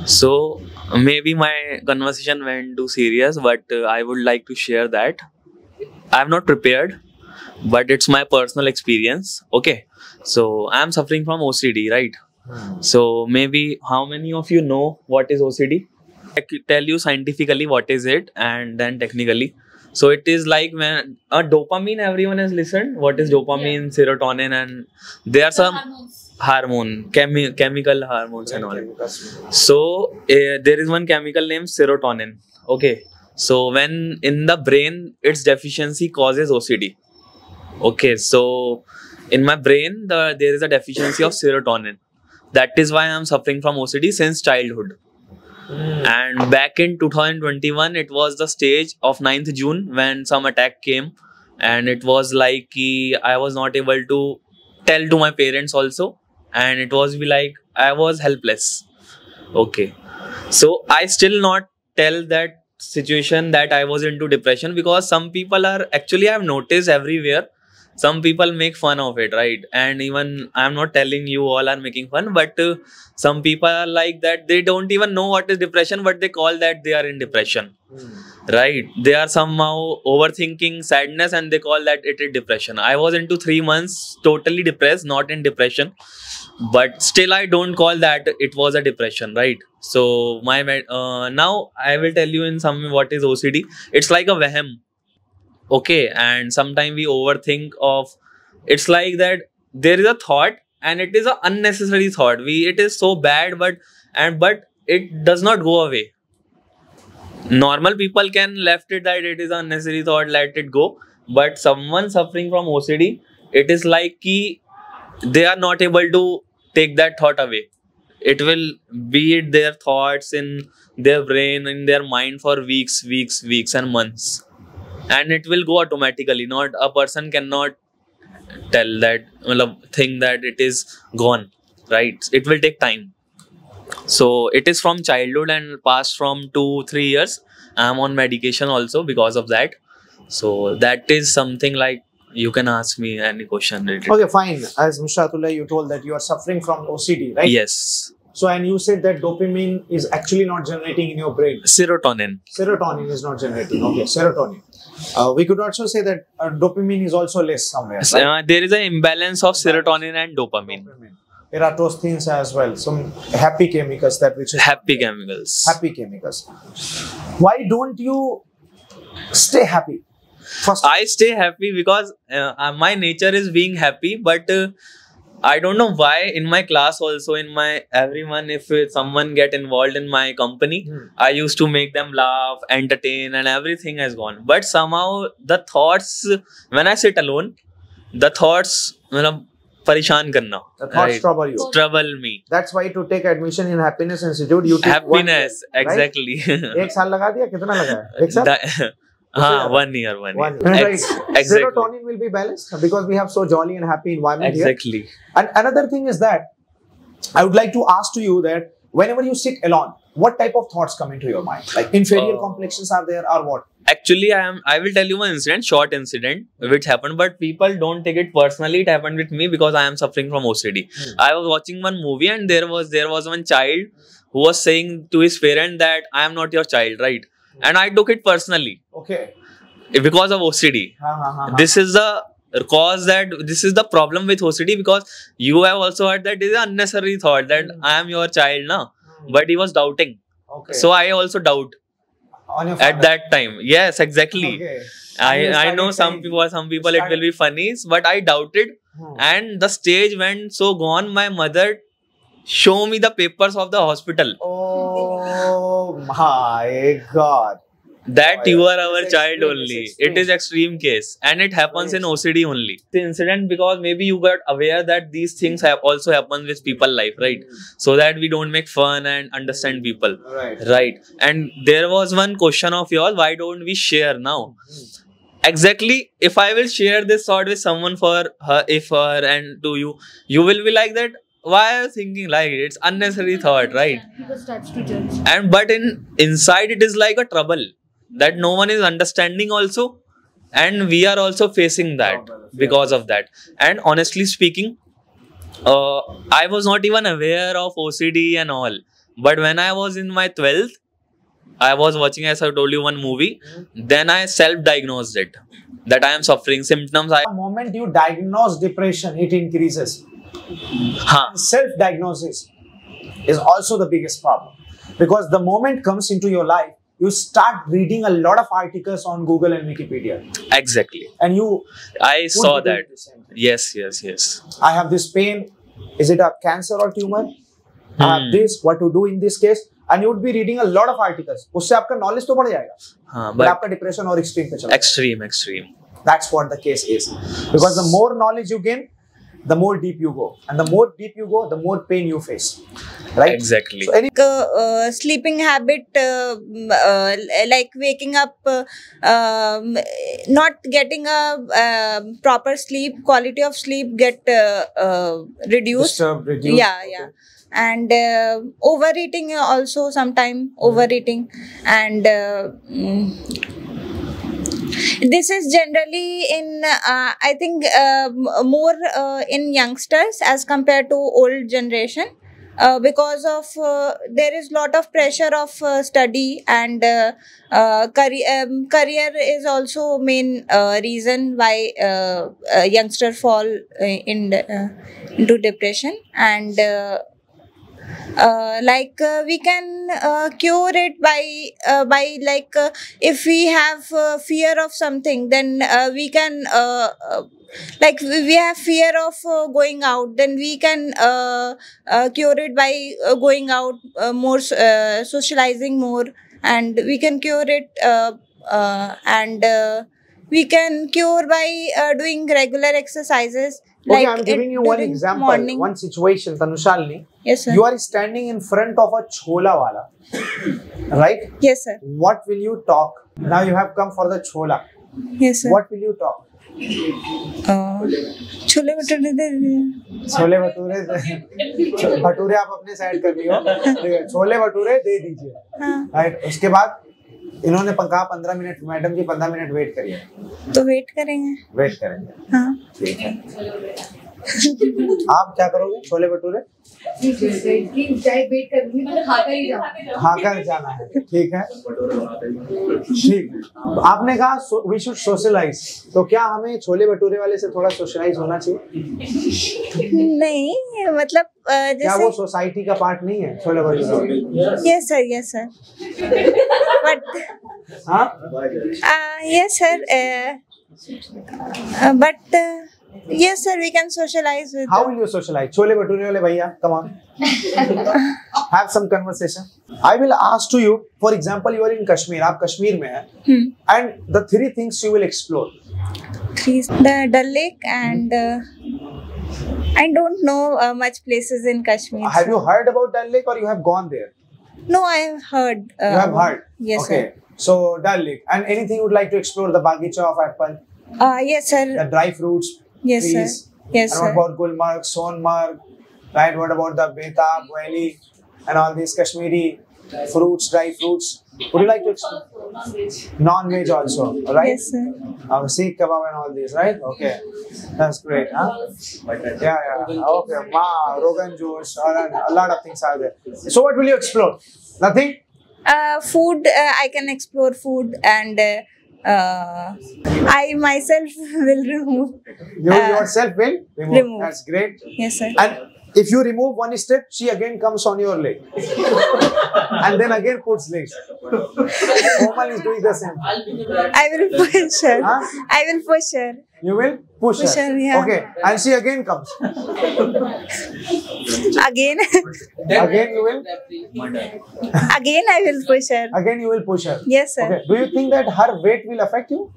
[SPEAKER 6] So maybe my conversation went too serious, but uh, I would like to share that I have not prepared, but it's my personal experience. Okay, so I am suffering from O C D, right?
[SPEAKER 4] Hmm.
[SPEAKER 6] So maybe how many of you know what is O C D? I could tell you scientifically what is it, and then technically. So it is like when a uh, dopamine. Everyone has listened. What is dopamine, serotonin, and there are some hormone, chemi- chemical hormones and all. So uh, there is one chemical named serotonin. Okay. So when in the brain, its deficiency causes O C D. Okay. So in my brain, the there is a deficiency of serotonin. That is why I am suffering from O C D since childhood. Mm. And back in two thousand twenty-one, it was the stage of ninth June when some attack came, and it was like I was not able to tell to my parents also, and it was be like I was helpless. Okay, so I still not tell that situation that I was into depression, because some people are actually, I have noticed everywhere, some people make fun of it, right? And even I'm not telling you all are making fun, but uh, some people are like that, they don't even know what is depression, but they call that they are in depression. Mm. Right? They are somehow overthinking sadness and they call that it is depression. I was into three months totally depressed, not in depression, but still I don't call that it was a depression, right? So my uh, now I will tell you in some what is O C D. It's like a vehem. Okay, and sometimes we overthink of, it's like that there is a thought and it is an unnecessary thought. We it is so bad, but and but it does not go away. Normal people can left it that it is an unnecessary thought, let it go. But someone suffering from O C D, it is like ki they are not able to take that thought away. It will be their thoughts in their brain, in their mind for weeks, weeks, weeks and months. And it will go automatically. Not a person cannot tell that, think that it is gone, right? It will take time. So it is from childhood and past from two, three years. I am on medication also because of that. So that is something like you can ask me any question related.
[SPEAKER 4] Okay, fine. As Mister Atullah, you told that you are suffering from O C D, right?
[SPEAKER 6] Yes.
[SPEAKER 4] So, and you said that dopamine is actually not generating in your brain.
[SPEAKER 6] Serotonin.
[SPEAKER 4] Serotonin is not generating. Okay, serotonin. Uh, we could also say that uh, dopamine is also less somewhere. Right?
[SPEAKER 6] Uh, there is an imbalance of serotonin and dopamine. dopamine.
[SPEAKER 4] There are those things as well. Some happy chemicals that which is
[SPEAKER 6] happy chemicals.
[SPEAKER 4] Happy chemicals. Why don't you stay happy?
[SPEAKER 6] First, I stay happy because uh, my nature is being happy, but. Uh, I don't know why in my class also, in my everyone, if someone get involved in my company, hmm. I used to make them laugh, entertain and everything has gone. But somehow the thoughts, when I sit alone, the thoughts, matlab, parishan karna.
[SPEAKER 4] The thoughts right? trouble you.
[SPEAKER 6] Trouble me.
[SPEAKER 4] That's why to take admission in Happiness Institute, you take
[SPEAKER 6] Happiness,
[SPEAKER 4] one year,
[SPEAKER 6] exactly.
[SPEAKER 4] Right? एक साल लगा दिया, कितना लगा? एक साल?
[SPEAKER 6] Ah, one year, one,
[SPEAKER 4] one
[SPEAKER 6] year.
[SPEAKER 4] year.
[SPEAKER 6] Ex
[SPEAKER 4] right.
[SPEAKER 6] Exactly.
[SPEAKER 4] Serotonin will be balanced because we have so jolly and happy environment
[SPEAKER 6] exactly.
[SPEAKER 4] here. And another thing is that I would like to ask to you that whenever you sit alone, what type of thoughts come into your mind? Like inferior uh, complexes are there or what?
[SPEAKER 6] Actually, I am. I will tell you one incident, short incident, which happened, but people don't take it personally. It happened with me because I am suffering from O C D. Hmm. I was watching one movie and there was there was one child who was saying to his parent that I am not your child, right? Hmm. And I took it personally.
[SPEAKER 4] Okay.
[SPEAKER 6] Because of O C D.
[SPEAKER 4] Ha, ha, ha,
[SPEAKER 6] this is the cause that this is the problem with O C D, because you have also heard that it is an unnecessary thought that mm. I am your child now. Mm. But he was doubting.
[SPEAKER 4] Okay.
[SPEAKER 6] So I also doubt.
[SPEAKER 4] On your
[SPEAKER 6] at that time. Yes, exactly.
[SPEAKER 4] Okay.
[SPEAKER 6] I, I know some people, some people it will be funny, but I doubted. Hmm. And the stage went so gone, my mother showed me the papers of the hospital.
[SPEAKER 4] Oh my God.
[SPEAKER 6] That
[SPEAKER 4] oh,
[SPEAKER 6] you
[SPEAKER 4] yeah.
[SPEAKER 6] are our
[SPEAKER 4] it's
[SPEAKER 6] child
[SPEAKER 4] extreme,
[SPEAKER 6] only. It is extreme case. And it happens
[SPEAKER 4] right.
[SPEAKER 6] in O C D only. The incident because maybe you got aware that these things have also happen with people life, right? Mm. So that we don't make fun and understand people.
[SPEAKER 4] Right.
[SPEAKER 6] Right. And there was one question of yours, why don't we share now? Mm. Exactly. If I will share this thought with someone for her, if her and to you, you will be like that. Why are you thinking like it? It's unnecessary thought, right?
[SPEAKER 2] People starts to judge.
[SPEAKER 6] And but in inside it is like a trouble that no one is understanding also, and we are also facing that because of that. And honestly speaking, uh, I was not even aware of O C D and all. But when I was in my twelfth, I was watching, as I told you, one movie. Then I self-diagnosed it that I am suffering symptoms. I
[SPEAKER 4] The moment you diagnose depression, it increases.
[SPEAKER 6] huh.
[SPEAKER 4] Self-diagnosis is also the biggest problem, because the moment comes into your life, you start reading a lot of articles on Google and Wikipedia,
[SPEAKER 6] Exactly.
[SPEAKER 4] and you
[SPEAKER 6] I
[SPEAKER 4] would
[SPEAKER 6] saw
[SPEAKER 4] be doing
[SPEAKER 6] that.
[SPEAKER 4] the same thing.
[SPEAKER 6] Yes, yes, yes.
[SPEAKER 4] I have this pain. Is it a cancer or tumor? I have
[SPEAKER 6] Hmm.
[SPEAKER 4] this. What to do in this case? And you would be reading a lot of articles. उससे आपका knowledge तो बढ़ जाएगा,
[SPEAKER 6] Huh,
[SPEAKER 4] but
[SPEAKER 6] but
[SPEAKER 4] आपका depression और extreme पे चला जाएगा.
[SPEAKER 6] extreme, extreme.
[SPEAKER 4] That's what the case is. Because the more knowledge you gain, the more deep you go, and the more deep you go, the more pain you face. Right?
[SPEAKER 6] Exactly.
[SPEAKER 4] So any
[SPEAKER 12] uh, uh, sleeping habit, uh, mm, uh, like waking up, uh, um, not getting a uh, proper sleep, quality of sleep get uh, uh, reduced.
[SPEAKER 4] disturbed, reduced.
[SPEAKER 12] Yeah, yeah. And uh, overeating also sometime, overeating. And uh, mm, this is generally in, uh, I think, uh, m- more uh, in youngsters as compared to old generation. Uh, because of uh, there is lot of pressure of uh, study, and uh, uh, career um, career is also main uh, reason why uh, uh, youngster fall uh, in uh, into depression. And uh, uh, like uh, we can uh, cure it by uh, by like uh, if we have uh, fear of something, then uh, we can uh, uh, like we we have fear of uh, going out, then we can uh, uh, cure it by uh, going out uh, more, uh, socializing more, and we can cure it uh, uh, and uh, we can cure by uh, doing regular exercises.
[SPEAKER 4] Okay,
[SPEAKER 12] like
[SPEAKER 4] I'm giving
[SPEAKER 12] it
[SPEAKER 4] you one
[SPEAKER 12] during
[SPEAKER 4] example,
[SPEAKER 12] morning.
[SPEAKER 4] one situation, Tanushalini.
[SPEAKER 12] Yes, sir.
[SPEAKER 4] You are standing in front of a chola wala, right?
[SPEAKER 12] Yes, sir.
[SPEAKER 4] What will you talk? Now you have come for the chola.
[SPEAKER 12] Yes, sir.
[SPEAKER 4] What will you talk?
[SPEAKER 12] Uh, chole bhature दे दीजिए.
[SPEAKER 4] छोले भटूरे दे- भटूरे आप अपने side कर लियो, ठीक है, छोले भटूरे दे दीजिए.
[SPEAKER 12] हाँ.
[SPEAKER 4] Right. उसके बाद इन्होंने कहा पंद्रह मिनट, मैडम जी पंद्रह मिनट वेट करिए.
[SPEAKER 12] तो वेट करेंगे.
[SPEAKER 4] वेट करेंगे.
[SPEAKER 12] हाँ.
[SPEAKER 4] ठीक है. आप क्या करोगे? छोले भटूरे खाकर जाना है. ठीक है, ठीक है. आपने कहा वी शुड सोशलाइज, तो क्या हमें छोले भटूरे वाले से थोड़ा सोशलाइज होना चाहिए?
[SPEAKER 12] नहीं, मतलब अ,
[SPEAKER 4] क्या वो
[SPEAKER 12] जैसे
[SPEAKER 4] सोसाइटी का पार्ट नहीं है chole bhature?
[SPEAKER 12] Yes sir, yes sir. But
[SPEAKER 4] हाँ,
[SPEAKER 12] yes sir, but yes sir, we can socialize with
[SPEAKER 4] how
[SPEAKER 12] them.
[SPEAKER 4] will you socialize? Chole bhature वाले भैया, come on, have some conversation. I will ask to you, for example, you are in Kashmir, आप कश्मीर में हैं,
[SPEAKER 12] Hmm.
[SPEAKER 4] and the three things you will explore.
[SPEAKER 12] Please, the Dal Lake, and uh, I don't know uh, much places in Kashmir.
[SPEAKER 4] Have you heard about Dal Lake or you have gone there?
[SPEAKER 12] No, I have heard. Uh,
[SPEAKER 4] You have heard?
[SPEAKER 12] Yes,
[SPEAKER 4] okay. So Dal Lake, and anything you would like to explore? The Bagicha of apple,
[SPEAKER 12] sir. Uh, yes, sir.
[SPEAKER 4] the dry fruits,
[SPEAKER 12] Yes,
[SPEAKER 4] trees.
[SPEAKER 12] sir. Yes,
[SPEAKER 4] and
[SPEAKER 12] sir.
[SPEAKER 4] what about Gulmarg, Sonmarg, right? What about the Betab Valley and all these Kashmiri fruits, dry fruits? Would you like to explore? Non-veg also, right?
[SPEAKER 12] Yes, sir.
[SPEAKER 4] Our Sikh kebab and all these, right? Okay, that's great, huh? Yeah, yeah. Okay, ma, Rogan Josh, a lot of things are there. So, what will you explore? Nothing?
[SPEAKER 12] Uh, food, uh, I can explore food, and uh, uh, I myself will remove.
[SPEAKER 4] You
[SPEAKER 12] uh,
[SPEAKER 4] yourself will remove.
[SPEAKER 12] remove.
[SPEAKER 4] That's great.
[SPEAKER 12] Yes, sir.
[SPEAKER 4] And if you remove one step, she again comes on your leg. And then again puts legs. Komal is doing the same.
[SPEAKER 12] I will push her.
[SPEAKER 4] Huh?
[SPEAKER 12] I will push her.
[SPEAKER 4] You will push,
[SPEAKER 12] Push
[SPEAKER 4] her.
[SPEAKER 12] her, yeah.
[SPEAKER 4] Okay. And she again comes.
[SPEAKER 12] Again,
[SPEAKER 4] Again you will.
[SPEAKER 12] again I will push her.
[SPEAKER 4] Again you will push her.
[SPEAKER 12] Yes, sir.
[SPEAKER 4] Okay. Do you think that her weight will affect you?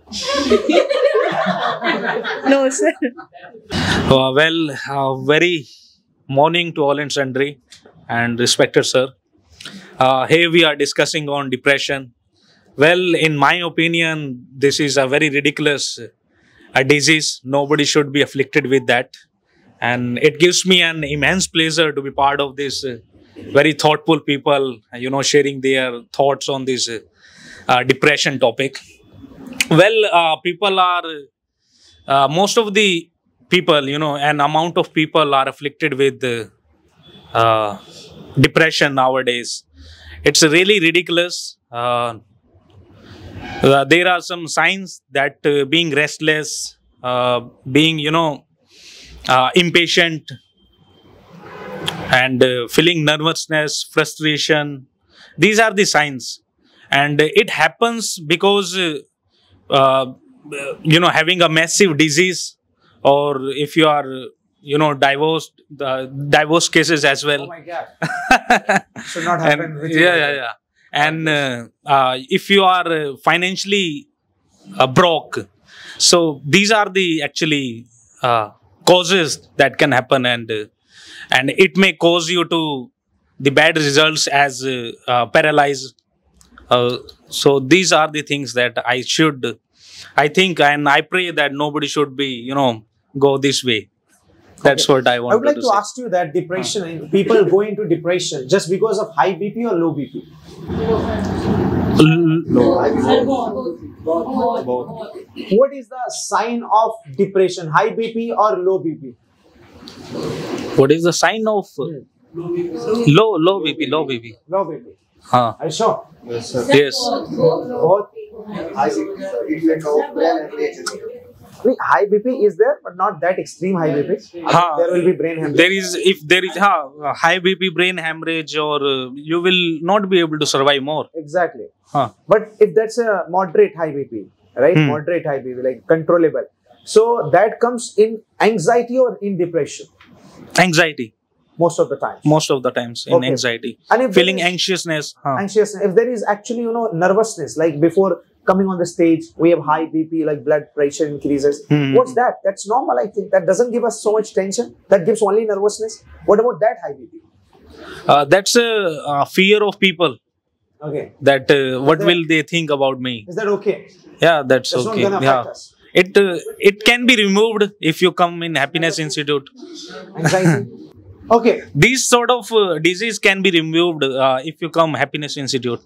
[SPEAKER 12] No, sir.
[SPEAKER 7] Uh, well, uh, very morning to all and sundry and respected sir. Uh, here we are discussing on depression. Well, in my opinion, this is a very ridiculous uh, disease. Nobody should be afflicted with that. And it gives me an immense pleasure to be part of this uh, very thoughtful people, you know, sharing their thoughts on this uh, uh, depression topic. Well, uh, people are, uh, most of the people, you know, an amount of people are afflicted with uh, uh, depression nowadays. It's really ridiculous. Uh, uh, there are some signs that uh, being restless, uh, being, you know, uh, impatient, and uh, feeling nervousness, frustration. These are the signs. And uh, it happens because, uh, uh, you know, having a massive disease, or if you are, you know, divorced, the divorce cases as well.
[SPEAKER 4] Oh my God. Should not happen.
[SPEAKER 7] And,
[SPEAKER 4] with
[SPEAKER 7] yeah,
[SPEAKER 4] you.
[SPEAKER 7] yeah, yeah. And uh, uh, if you are uh, financially uh, broke, so these are the actually uh, causes that can happen, and uh, and it may cause you to the bad results as uh, uh, paralyzed. Uh, so these are the things that I should, I think, and I pray that nobody should be, you know, go this way. That's
[SPEAKER 4] Okay.
[SPEAKER 7] what I want
[SPEAKER 4] I would like
[SPEAKER 7] to,
[SPEAKER 4] to
[SPEAKER 7] say.
[SPEAKER 4] ask you that depression, people go into depression just because of high B P or low B P? What is the sign of depression? High B P or low B P?
[SPEAKER 7] What is the sign of uh, low low B P? Low B P.
[SPEAKER 4] Low B P.
[SPEAKER 7] Huh.
[SPEAKER 4] Are you sure?
[SPEAKER 5] Yes, sir.
[SPEAKER 7] Yes.
[SPEAKER 4] Both. Wait, high B P is there, but not that extreme high B P.
[SPEAKER 7] Huh.
[SPEAKER 4] There will be brain hemorrhage.
[SPEAKER 7] There is, if there is huh, high B P, brain hemorrhage, or uh, you will not be able to survive more.
[SPEAKER 4] Exactly.
[SPEAKER 7] Huh.
[SPEAKER 4] But if that's a moderate high B P, right?
[SPEAKER 7] Hmm.
[SPEAKER 4] Moderate high B P, like controllable. So that comes in anxiety or in depression
[SPEAKER 7] Anxiety,
[SPEAKER 4] most of the time.
[SPEAKER 7] most of the times in
[SPEAKER 4] Okay.
[SPEAKER 7] anxiety.
[SPEAKER 4] And if
[SPEAKER 7] Feeling
[SPEAKER 4] there is
[SPEAKER 7] anxiousness. Huh.
[SPEAKER 4] anxious, if there is actually, you know, nervousness, like before coming on the stage, we have high B P, like blood pressure increases.
[SPEAKER 7] Hmm.
[SPEAKER 4] What's that? That's normal, I think. That doesn't give us so much tension. That gives only nervousness. What about that high B P?
[SPEAKER 7] Uh, that's a uh, fear of people.
[SPEAKER 4] Okay.
[SPEAKER 7] That uh, what
[SPEAKER 4] That-
[SPEAKER 7] will they think about me?
[SPEAKER 4] Is that okay?
[SPEAKER 7] Yeah, that's,
[SPEAKER 4] That's not
[SPEAKER 7] okay.
[SPEAKER 4] gonna affect
[SPEAKER 7] Yeah.
[SPEAKER 4] us.
[SPEAKER 7] It uh, it can be removed if you come in Happiness Institute.
[SPEAKER 4] Anxiety. Okay.
[SPEAKER 7] These sort of uh, disease can be removed uh, if you come Happiness Institute.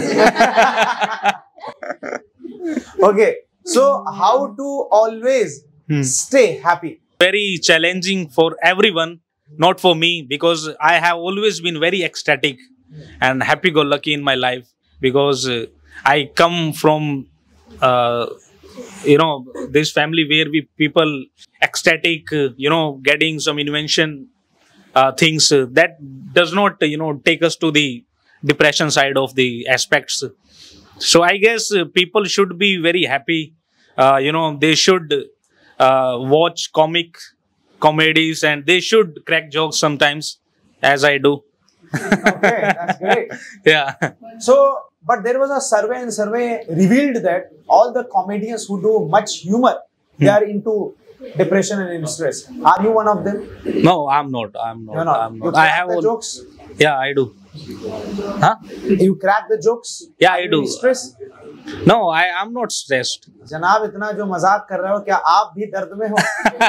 [SPEAKER 4] Okay. So how to always
[SPEAKER 7] Hmm.
[SPEAKER 4] stay happy?
[SPEAKER 7] Very challenging for everyone, not for me, because I have always been very ecstatic and happy-go-lucky in my life, because uh, I come from uh, you know, this family where we people ecstatic, uh, you know, getting some invention uh, things uh, that does not, uh, you know, take us to the depression side of the aspects. So I guess uh, people should be very happy. Uh, you know, they should uh, watch comic comedies, and they should crack jokes sometimes, as I do.
[SPEAKER 4] Okay, that's great.
[SPEAKER 7] Yeah.
[SPEAKER 4] So, but there was a survey, and survey revealed that all the comedians who do much humor, they are into depression and in stress. Are you one of them?
[SPEAKER 7] No, I'm not. I'm not.
[SPEAKER 4] You're not.
[SPEAKER 7] I'm
[SPEAKER 4] You
[SPEAKER 7] not. I
[SPEAKER 4] crack
[SPEAKER 7] have
[SPEAKER 4] the
[SPEAKER 7] all-
[SPEAKER 4] jokes.
[SPEAKER 7] Yeah, I do. Huh?
[SPEAKER 4] You crack the jokes.
[SPEAKER 7] Yeah,
[SPEAKER 4] Are
[SPEAKER 7] I
[SPEAKER 4] you
[SPEAKER 7] do.
[SPEAKER 4] in stress.
[SPEAKER 7] No, I am not stressed.
[SPEAKER 4] जनाब इतना जो मजाक कर रहे हो, क्या आप भी दर्द में हो?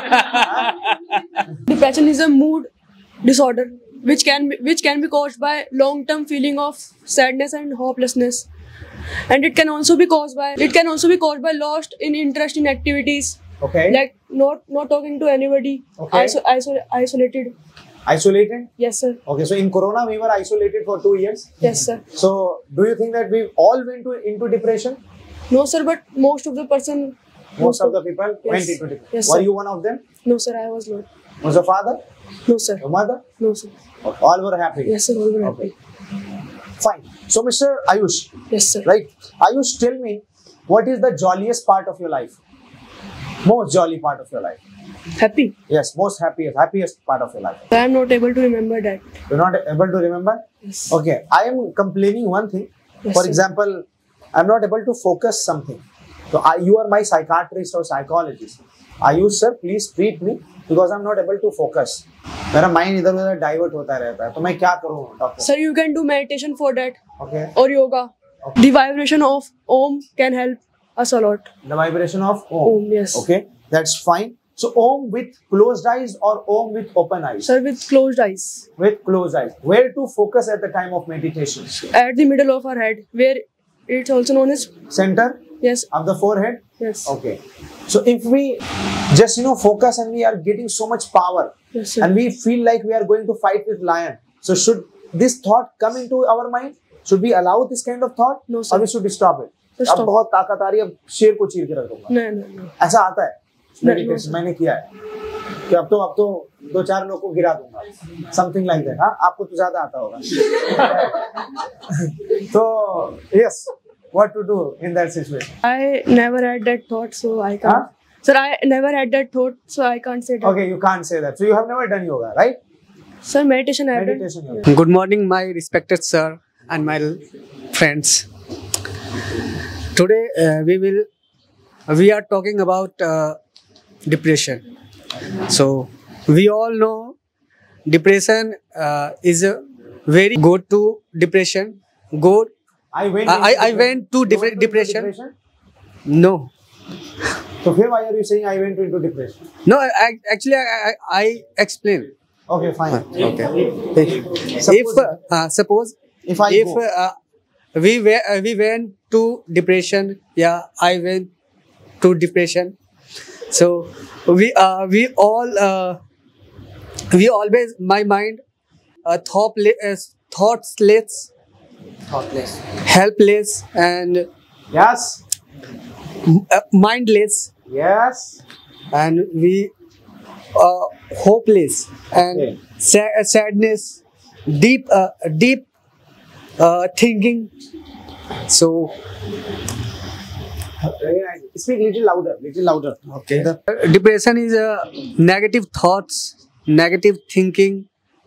[SPEAKER 13] Depression is a mood disorder which can be, which can be caused by long term feeling of sadness and hopelessness, and it can also be caused by it can also be caused by lost in interest in activities,
[SPEAKER 4] Okay.
[SPEAKER 13] like not not talking to anybody,
[SPEAKER 4] Okay.
[SPEAKER 13] iso- iso- isolated.
[SPEAKER 4] Isolated.
[SPEAKER 13] Yes, sir.
[SPEAKER 4] Okay, so in Corona we were isolated for two years.
[SPEAKER 13] Yes, sir.
[SPEAKER 4] So, do you think that we all went to, into depression?
[SPEAKER 13] No, sir, but most of the person.
[SPEAKER 4] Most of the people
[SPEAKER 13] Yes.
[SPEAKER 4] went into depression.
[SPEAKER 13] Yes,
[SPEAKER 4] Were
[SPEAKER 13] sir.
[SPEAKER 4] you one of them?
[SPEAKER 13] No, sir, I was not.
[SPEAKER 4] Was your father?
[SPEAKER 13] No, sir.
[SPEAKER 4] Your mother?
[SPEAKER 13] No, sir.
[SPEAKER 4] All were happy.
[SPEAKER 13] Yes, sir. All were
[SPEAKER 4] Okay.
[SPEAKER 13] happy.
[SPEAKER 4] Fine. So, Mister Ayush.
[SPEAKER 13] Yes, sir.
[SPEAKER 4] Right. Ayush, tell me, what is the jolliest part of your life? Most jolly part of your life?
[SPEAKER 13] Happy.
[SPEAKER 4] Yes, most happiest, happiest part of your life.
[SPEAKER 13] I am not able to remember that.
[SPEAKER 4] You're not able to remember?
[SPEAKER 13] Yes.
[SPEAKER 4] Okay. I am complaining one thing.
[SPEAKER 13] Yes,
[SPEAKER 4] For
[SPEAKER 13] sir.
[SPEAKER 4] example, I'm not able to focus something. So, I, you are my psychiatrist or psychologist. Ayush, sir, please treat me because I'm not able to focus. मेरा mind इधर उधर divert होता रहता है तो मैं क्या करूं doctor?
[SPEAKER 13] Sir, you can do meditation for that.
[SPEAKER 4] Okay.
[SPEAKER 13] Or yoga. The vibration of Om can help us a lot.
[SPEAKER 4] The vibration of Om.
[SPEAKER 13] Om, yes.
[SPEAKER 4] Okay, that's fine. So Om with closed eyes or Om with open eyes?
[SPEAKER 13] Sir, with closed eyes.
[SPEAKER 4] With closed eyes. Where to focus at the time of meditation?
[SPEAKER 13] At the middle of our head, where it's also known as
[SPEAKER 4] Center?
[SPEAKER 13] Yes.
[SPEAKER 4] Of the forehead?
[SPEAKER 13] Yes.
[SPEAKER 4] Okay. So if we just, you know, focus and we are getting so much power,
[SPEAKER 13] yes, sir.
[SPEAKER 4] and we feel like we are going to fight with lion. So should this thought come into our mind? Should we allow this kind of thought?
[SPEAKER 13] No, sir.
[SPEAKER 4] Or we should stop it?
[SPEAKER 13] Stop.
[SPEAKER 4] अब बहुत ताकत आ रही है, अब शेर को चीर के रख दूंगा.
[SPEAKER 13] नहीं नहीं.
[SPEAKER 4] ऐसा आता है?
[SPEAKER 13] नहीं,
[SPEAKER 4] Meditation मैंने किया है. कि अब तो अब तो दो चार लोगों को गिरा दूंगा. Something like that. हाँ, आपको तो ज्यादा आता होगा. तो yes, what to do in that situation?
[SPEAKER 13] I never had that thought, so I can't.
[SPEAKER 4] Huh?
[SPEAKER 13] Sir, I never had that thought, so I can't say that.
[SPEAKER 4] Okay, you can't say that. So you have never done yoga, right?
[SPEAKER 13] Sir, meditation I have done.
[SPEAKER 4] Meditation yoga.
[SPEAKER 14] Good morning, my respected sir and my friends. Today uh, we will we are talking about uh, depression. So we all know depression uh, is a very go to depression. Go.
[SPEAKER 4] I went.
[SPEAKER 14] I I went to dep depression. depression. No.
[SPEAKER 4] So here why are you saying I went into depression?
[SPEAKER 14] No, I, actually I I, I explain.
[SPEAKER 4] Okay, fine.
[SPEAKER 14] Okay.
[SPEAKER 4] Suppose,
[SPEAKER 14] if uh, suppose
[SPEAKER 4] if I
[SPEAKER 14] if
[SPEAKER 4] go.
[SPEAKER 14] Uh, we were uh, we went to depression, yeah, I went to depression. So we uh, we all uh, we always my mind uh, thoughtless, thoughtless,
[SPEAKER 4] thoughtless,
[SPEAKER 14] helpless, and
[SPEAKER 4] yes,
[SPEAKER 14] uh, mindless.
[SPEAKER 4] Yes,
[SPEAKER 14] and we uh, hopeless and
[SPEAKER 4] okay.
[SPEAKER 14] sa sadness, deep uh, deep uh, thinking. So
[SPEAKER 4] very nice. Speak little louder, little louder.
[SPEAKER 14] Okay. The depression is a uh, negative thoughts, negative thinking.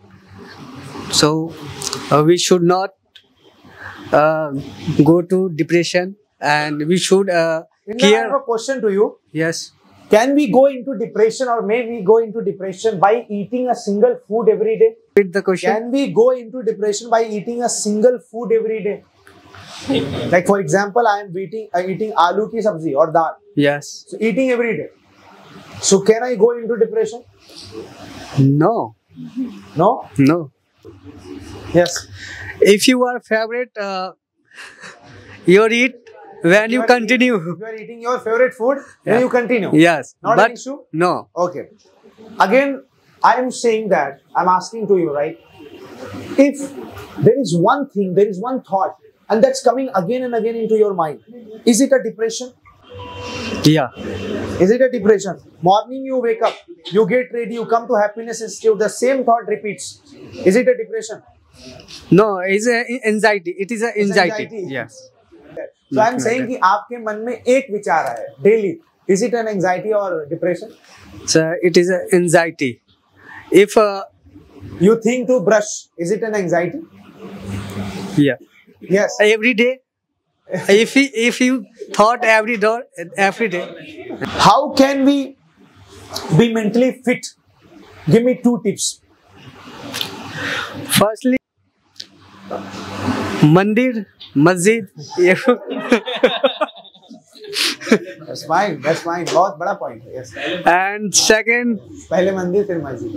[SPEAKER 14] So uh, we should not uh, go to depression, and we should uh,
[SPEAKER 4] I have a question to you.
[SPEAKER 14] Yes.
[SPEAKER 4] Can we go into depression, or may we go into depression by eating a single food every day?
[SPEAKER 14] Repeat the question.
[SPEAKER 4] Can we go into depression by eating a single food every day? Like for example, I am eating I am eating aloo ki sabzi or dal.
[SPEAKER 14] Yes.
[SPEAKER 4] So eating every day. So can I go into depression?
[SPEAKER 14] No.
[SPEAKER 4] No?
[SPEAKER 14] No.
[SPEAKER 4] Yes.
[SPEAKER 14] If you are favorite, uh, you eat when you,
[SPEAKER 4] you
[SPEAKER 14] continue.
[SPEAKER 4] Eating, you are eating your favorite food, then
[SPEAKER 14] yeah.
[SPEAKER 4] you continue.
[SPEAKER 14] Yes.
[SPEAKER 4] Not
[SPEAKER 14] but
[SPEAKER 4] an issue?
[SPEAKER 14] No.
[SPEAKER 4] Okay. Again, I am saying that, I am asking to you, right? If there is one thing, there is one thought, and that's coming again and again into your mind, is it a depression?
[SPEAKER 14] Yeah.
[SPEAKER 4] Is it a depression? Morning you wake up, you get ready, you come to Happiness Institute, the same thought repeats. Is it a depression?
[SPEAKER 14] No, it's a anxiety. It is a anxiety.
[SPEAKER 4] anxiety.
[SPEAKER 14] Yes.
[SPEAKER 4] So I am saying कि आपके मन में एक विचार है daily. Is it an anxiety or depression?
[SPEAKER 14] So it is an anxiety. If uh,
[SPEAKER 4] you think to brush, is it an anxiety?
[SPEAKER 14] Yeah.
[SPEAKER 4] Yes.
[SPEAKER 14] Every day. if you, if you thought every day, every day.
[SPEAKER 4] How can we be mentally fit? Give me two tips.
[SPEAKER 14] Firstly, mandir, masjid.
[SPEAKER 4] That's fine. That's fine. बहुत बड़ा point है. Yes.
[SPEAKER 14] And second.
[SPEAKER 4] पहले मंदिर फिर मस्जिद.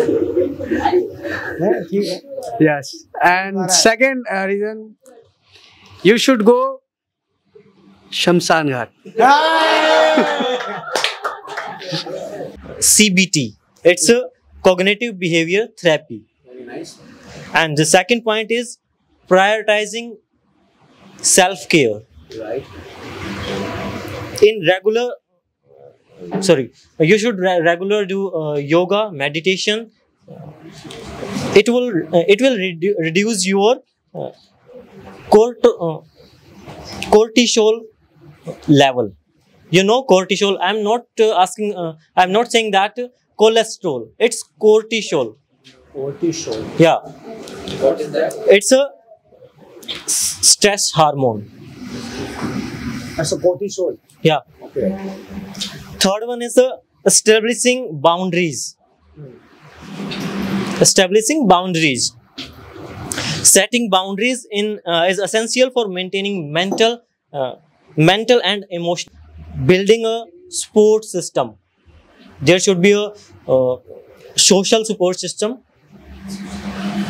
[SPEAKER 4] ठीक है.
[SPEAKER 14] Yes. And second uh, reason, you should go Shamsan Ghat.
[SPEAKER 15] C B T. It's a cognitive behavior therapy.
[SPEAKER 4] Very nice.
[SPEAKER 15] And the second point is prioritizing self-care.
[SPEAKER 4] Right.
[SPEAKER 15] In regular, sorry, you should re regular do uh, yoga, meditation. It will uh, it will redu reduce your uh, cort uh, cortisol level. You know cortisol. I'm not uh, asking. Uh, I'm not saying that uh, cholesterol. It's cortisol.
[SPEAKER 4] Cortisol.
[SPEAKER 15] Yeah.
[SPEAKER 4] What is that?
[SPEAKER 15] It's a stress hormone.
[SPEAKER 4] That's a cortisol.
[SPEAKER 15] Yeah.
[SPEAKER 4] Okay.
[SPEAKER 15] Third one is uh, establishing boundaries. Establishing boundaries. Setting boundaries in uh, is essential for maintaining mental, uh, mental and emotional. Building a support system. There should be a uh, social support system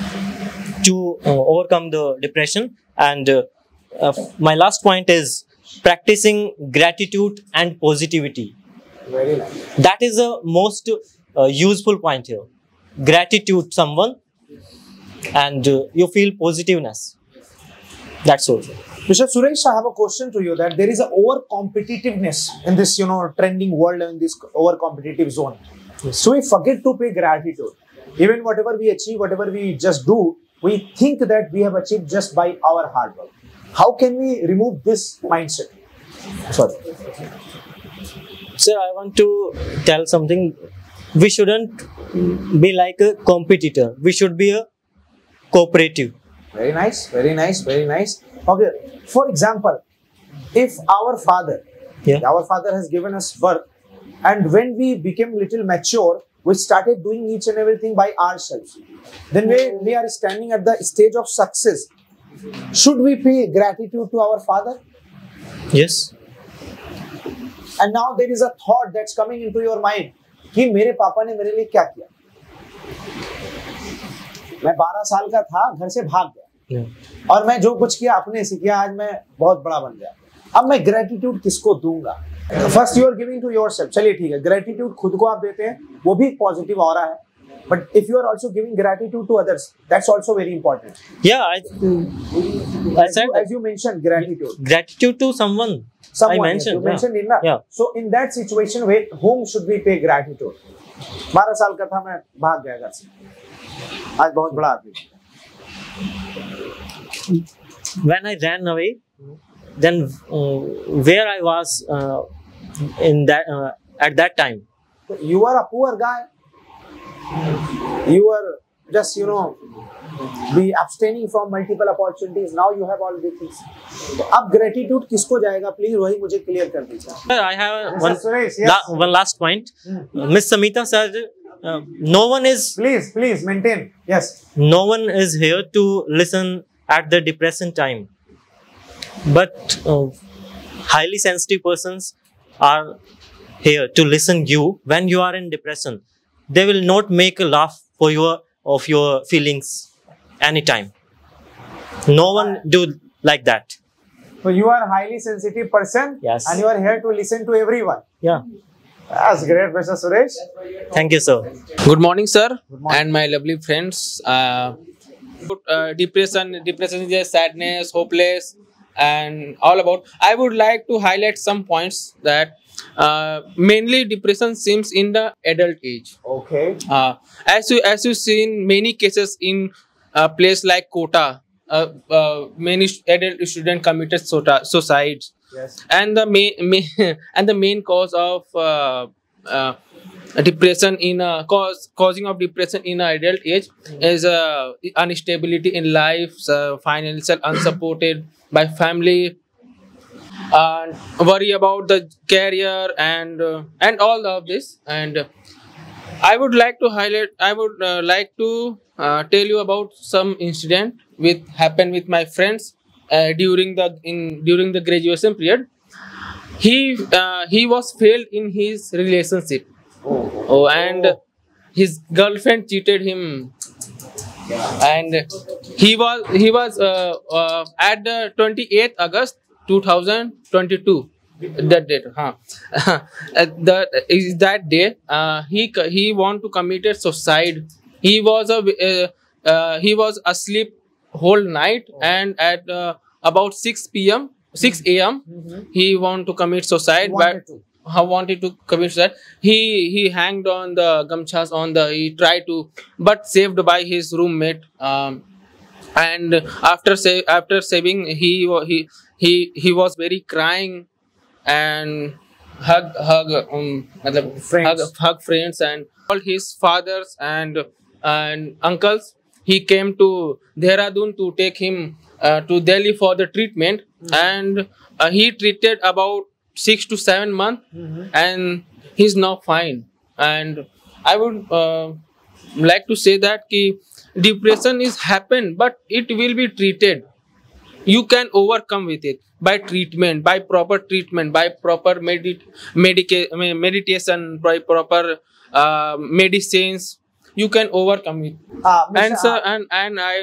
[SPEAKER 15] to uh, overcome the depression. And uh, uh, my last point is practicing gratitude and positivity.
[SPEAKER 4] Very nice.
[SPEAKER 15] That is the most uh, useful point here. Gratitude someone and uh, you feel positiveness. That's all.
[SPEAKER 4] Mister Suresh, I have a question to you, that there is a over competitiveness in this, you know, trending world and this over competitive zone. Yes. So we forget to pay gratitude. Even whatever we achieve, whatever we just do, we think that we have achieved just by our hard work. How can we remove this mindset? Sorry.
[SPEAKER 15] Sir, I want to tell something. We shouldn't be like a competitor. We should be a cooperative.
[SPEAKER 4] Very nice, very nice, very nice. Okay, for example, if our father,
[SPEAKER 15] yeah.
[SPEAKER 4] our father has given us birth, and when we became little mature, we started doing each and everything by ourselves. Then we, we are standing at the stage of success. Should we pay gratitude to our father?
[SPEAKER 15] Yes.
[SPEAKER 4] And now there is a thought that's coming into your mind कि मेरे पापा ने मेरे लिए क्या किया? मैं बारह साल का था, घर से भाग गया,
[SPEAKER 15] yeah.
[SPEAKER 4] और मैं जो कुछ किया अपने से किया, आज मैं बहुत बड़ा बन गया. अब मैं ग्रेटिट्यूड किसको दूंगा? First you are giving to yourself. चलिए ठीक है, ग्रेटिट्यूड खुद को आप देते हैं, वो भी पॉजिटिव ऑरा है. But if you are also giving gratitude to others, that's also very important.
[SPEAKER 15] Yeah, I, I
[SPEAKER 4] as,
[SPEAKER 15] said
[SPEAKER 4] you, as you mentioned, gratitude.
[SPEAKER 15] Gratitude to someone.
[SPEAKER 4] Someone
[SPEAKER 15] I mentioned.
[SPEAKER 4] You
[SPEAKER 15] Yeah.
[SPEAKER 4] mentioned in that.
[SPEAKER 15] Yeah.
[SPEAKER 4] So in that situation, where whom should we pay gratitude? बारह साल का था, मैं भाग गया घर से. आज बहुत बड़ा आदमी.
[SPEAKER 15] When I ran away, then uh, where I was uh, in that uh, at that time.
[SPEAKER 4] You are a poor guy. You were just, you know, be abstaining from multiple opportunities. Now you have all these things. तो अब gratitude किसको जाएगा? Please वही मुझे clear कर दीजिए.
[SPEAKER 15] Sir, I have one,
[SPEAKER 4] Suresh, yes.
[SPEAKER 15] la one last point.
[SPEAKER 4] Hmm.
[SPEAKER 15] Uh, Miss Samita said, uh, no one is.
[SPEAKER 4] Please, please maintain. Yes.
[SPEAKER 15] No one is here to listen at the depression time. But uh, highly sensitive persons are here to listen you when you are in depression. They will not make a laugh for your of your feelings anytime. No one do like that.
[SPEAKER 4] So you are a highly sensitive person.
[SPEAKER 15] Yes.
[SPEAKER 4] And you are here to listen to everyone.
[SPEAKER 15] Yeah.
[SPEAKER 4] That's great, Mister Suresh.
[SPEAKER 15] Thank you, sir.
[SPEAKER 1] Good morning, sir.
[SPEAKER 4] Good morning.
[SPEAKER 1] And my lovely friends. Uh, uh, depression, depression is a sadness, hopeless, and all about. I would like to highlight some points that uh, mainly depression seems in the adult age.
[SPEAKER 4] Okay.
[SPEAKER 1] Uh, as you as you see in many cases in a place like Kota, uh, uh, many adult students committed suicides.
[SPEAKER 4] Yes.
[SPEAKER 1] And the main, main and the main cause of uh, uh, depression in a cause causing of depression in a adult age mm. is uh, instability in life, uh, financial unsupported by family, and worry about the career and uh, and all of this. And uh, I would like to highlight. I would uh, like to uh, tell you about some incident with happened with my friends. Uh, during the in during the graduation period, he uh, he was failed in his relationship.
[SPEAKER 4] Oh,
[SPEAKER 1] oh and his girlfriend cheated him, and he was he was uh, uh, at the twenty-eighth August two thousand twenty-two. That date, huh? that is that day. Uh, he he want to commit suicide. He was a uh, uh, he was asleep whole night, and at uh, about six p m six a m
[SPEAKER 4] Mm-hmm.
[SPEAKER 1] he want to commit suicide.
[SPEAKER 4] Wanted
[SPEAKER 1] But
[SPEAKER 4] to.
[SPEAKER 1] how wanted to commit suicide? He he hanged on the gamchas on the. He tried to, but saved by his roommate. Um, and after say after saving, he he he he was very crying and hug hug um
[SPEAKER 4] Friends.
[SPEAKER 1] hug hug friends and all his fathers and and uncles. He came to Dehradun to take him uh, to Delhi for the treatment, mm-hmm. and uh, he treated about six to seven months,
[SPEAKER 4] Mm-hmm.
[SPEAKER 1] and he's now fine. And I would uh, like to say that ki depression is happen, but it will be treated. You can overcome with it by treatment, by proper treatment, by proper medit medica meditation, by proper uh, medicines. You can overcome it.
[SPEAKER 4] Uh,
[SPEAKER 1] And sir, and and I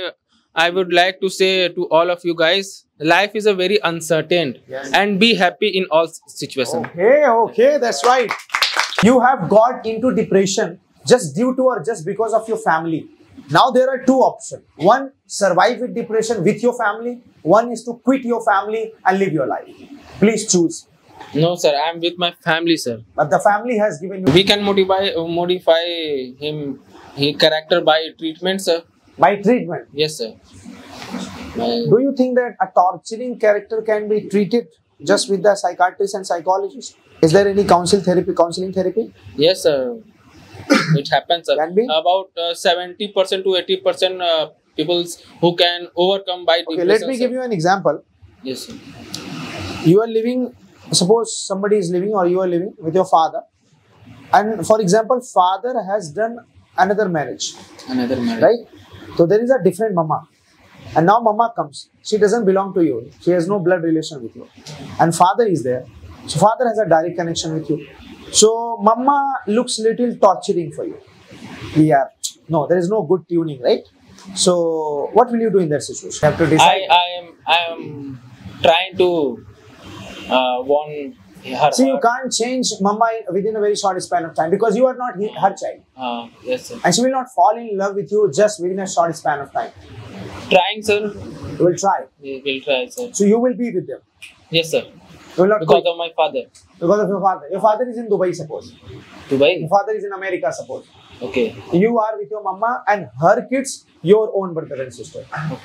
[SPEAKER 16] I would like to say to all of you guys, life is a very uncertain,
[SPEAKER 4] Yes.
[SPEAKER 16] and be happy in all situations.
[SPEAKER 4] Okay, okay, that's right. You have got into depression just due to or just because of your family. Now there are two options. One, survive with depression with your family. One is to quit your family and live your life. Please choose.
[SPEAKER 16] No, sir, I am with my family, sir.
[SPEAKER 4] But the family has given you...
[SPEAKER 16] We can modify modify him, his character by treatment, sir.
[SPEAKER 4] By treatment?
[SPEAKER 16] Yes, sir.
[SPEAKER 4] Do you think that a torturing character can be treated just with the psychiatrist and psychologist? Is there any counsel therapy, counseling therapy?
[SPEAKER 16] Yes, sir. It happens, sir.
[SPEAKER 4] Can be?
[SPEAKER 16] About uh, seventy percent to eighty percent uh, people who can overcome by
[SPEAKER 4] Okay,
[SPEAKER 16] depression.
[SPEAKER 4] let me
[SPEAKER 16] sir.
[SPEAKER 4] give you an example.
[SPEAKER 16] Yes, sir.
[SPEAKER 4] You are living, suppose somebody is living or you are living with your father. And for example, father has done another marriage.
[SPEAKER 16] Another marriage.
[SPEAKER 4] Right? So there is a different mama. And now mama comes. She doesn't belong to you. She has no blood relation with you. And father is there. So father has a direct connection with you. So mama looks little torturing for you. Yeah. No, there is no good tuning, right? So what will you do in that situation? You have to decide.
[SPEAKER 16] I, I am I am trying to uh, warn her.
[SPEAKER 4] See, you can't change mama within a very short span of time because you are not he- her child.
[SPEAKER 16] Uh, yes, sir.
[SPEAKER 4] And she will not fall in love with you just within a short span of time.
[SPEAKER 16] Trying, sir.
[SPEAKER 4] You will try.
[SPEAKER 16] We will try, sir.
[SPEAKER 4] So you will be with them.
[SPEAKER 16] Yes, sir.
[SPEAKER 4] You will not
[SPEAKER 16] Because
[SPEAKER 4] quit.
[SPEAKER 16] of my father.
[SPEAKER 4] Because of your father. Your father is in Dubai, suppose.
[SPEAKER 16] Dubai?
[SPEAKER 4] Your father is in America, suppose.
[SPEAKER 16] Okay.
[SPEAKER 4] You are with your mama and her kids, your own brother and sister.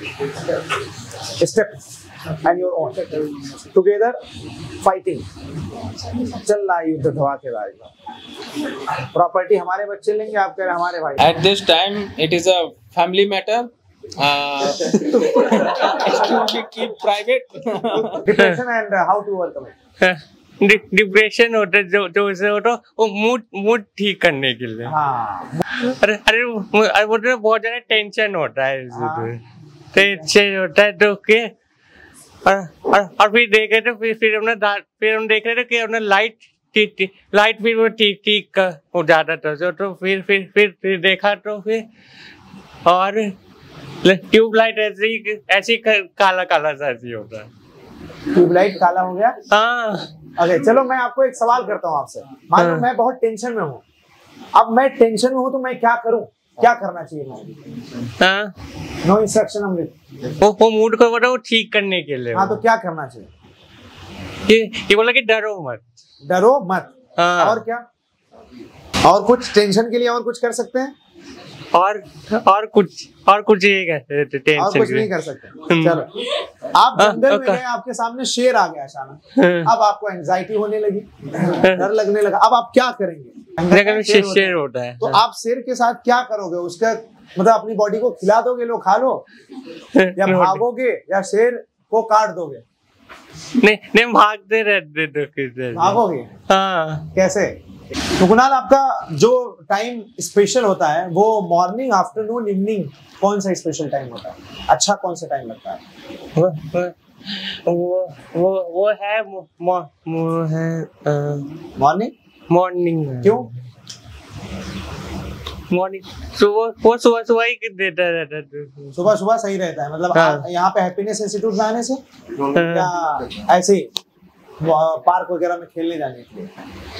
[SPEAKER 4] Step. And your own. Together, fighting. चल रहा है युद्ध धमाकेदार का. Property हमारे बच्चे लेंगे, आप कह रहे हमारे भाई.
[SPEAKER 16] At this time, it is a family matter. Uh, it should be keep private.
[SPEAKER 4] Depression and uh, how to overcome it.
[SPEAKER 17] Depression होता है जो जो उसे होता वो मूड मूड ठीक करने के लिए अरे अरे वो- अरे वो तो बहुत ज्यादा टेंशन होता है इससे टेंशन होता है तो के और और और फिर देखे तो फिर फिर हमने दा- फिर हम देख रहे थे कि हमने लाइट ठीक ठीक लाइट फिर वो ठीक ठीक का हो जाता था जो तो फिर फिर फिर फिर देखा तो फिर और ट्यूबलाइट ऐसे ही ऐसे ही काला काला सा ऐसे ही होता है
[SPEAKER 4] ट्यूबलाइट काला हो गया.
[SPEAKER 17] हाँ.
[SPEAKER 4] ओके, चलो मैं आपको एक सवाल करता हूँ आपसे. मान लो
[SPEAKER 17] हाँ.
[SPEAKER 4] मैं बहुत टेंशन में हूँ. अब मैं टेंशन में हूँ तो मैं क्या करूँ? क्या करना चाहिए मुझे?
[SPEAKER 17] हाँ.
[SPEAKER 4] No instruction Amrit.
[SPEAKER 17] वो वो मूड को बोला वो ठीक करने के लिए
[SPEAKER 4] हाँ, तो क्या करना चाहिए?
[SPEAKER 17] ये ये बोला कि डरो मत.
[SPEAKER 4] डरो मत.
[SPEAKER 17] हाँ.
[SPEAKER 4] और क्या? और कुछ टेंशन के लिए और कुछ कर सकते हैं?
[SPEAKER 17] और और कुछ और कुछ ये कर टेंशन
[SPEAKER 4] और कुछ नहीं कर सकते. चलो, आप जंगल में गए, आपके सामने शेर आ गया अचानक. अब आपको एंजाइटी होने लगी, डर लगने लगा. अब आप क्या करेंगे?
[SPEAKER 17] जगह में शेर शेर होता है.
[SPEAKER 4] तो आप शेर के साथ क्या करोगे? उसका मतलब अपनी बॉडी को खिला दोगे, लो खा लो, या भागोगे, या शेर को काट दोगे?
[SPEAKER 17] नहीं नहीं भागते रहते तो किधर
[SPEAKER 4] भागोगे?
[SPEAKER 17] हाँ.
[SPEAKER 4] कैसे? तो कुणाल, आपका जो टाइम स्पेशल होता है वो मॉर्निंग, आफ्टरनून, इवनिंग, कौन सा स्पेशल टाइम होता है? अच्छा कौन सा टाइम लगता है?
[SPEAKER 17] वो वो वो वो है मो, मो, मो है
[SPEAKER 4] मॉर्निंग.
[SPEAKER 17] मॉर्निंग
[SPEAKER 4] क्यों?
[SPEAKER 17] मॉर्निंग सुबह वो सुबह सुबह ही देता रहता है.
[SPEAKER 4] सुबह सुबह सही रहता है. मतलब
[SPEAKER 17] हाँ.
[SPEAKER 4] आप यहाँ पे हैप्पीनेस इंस्टीट्यूट में आने से या ऐसे ही पार्क वगैरह में खेलने जाने के लिए?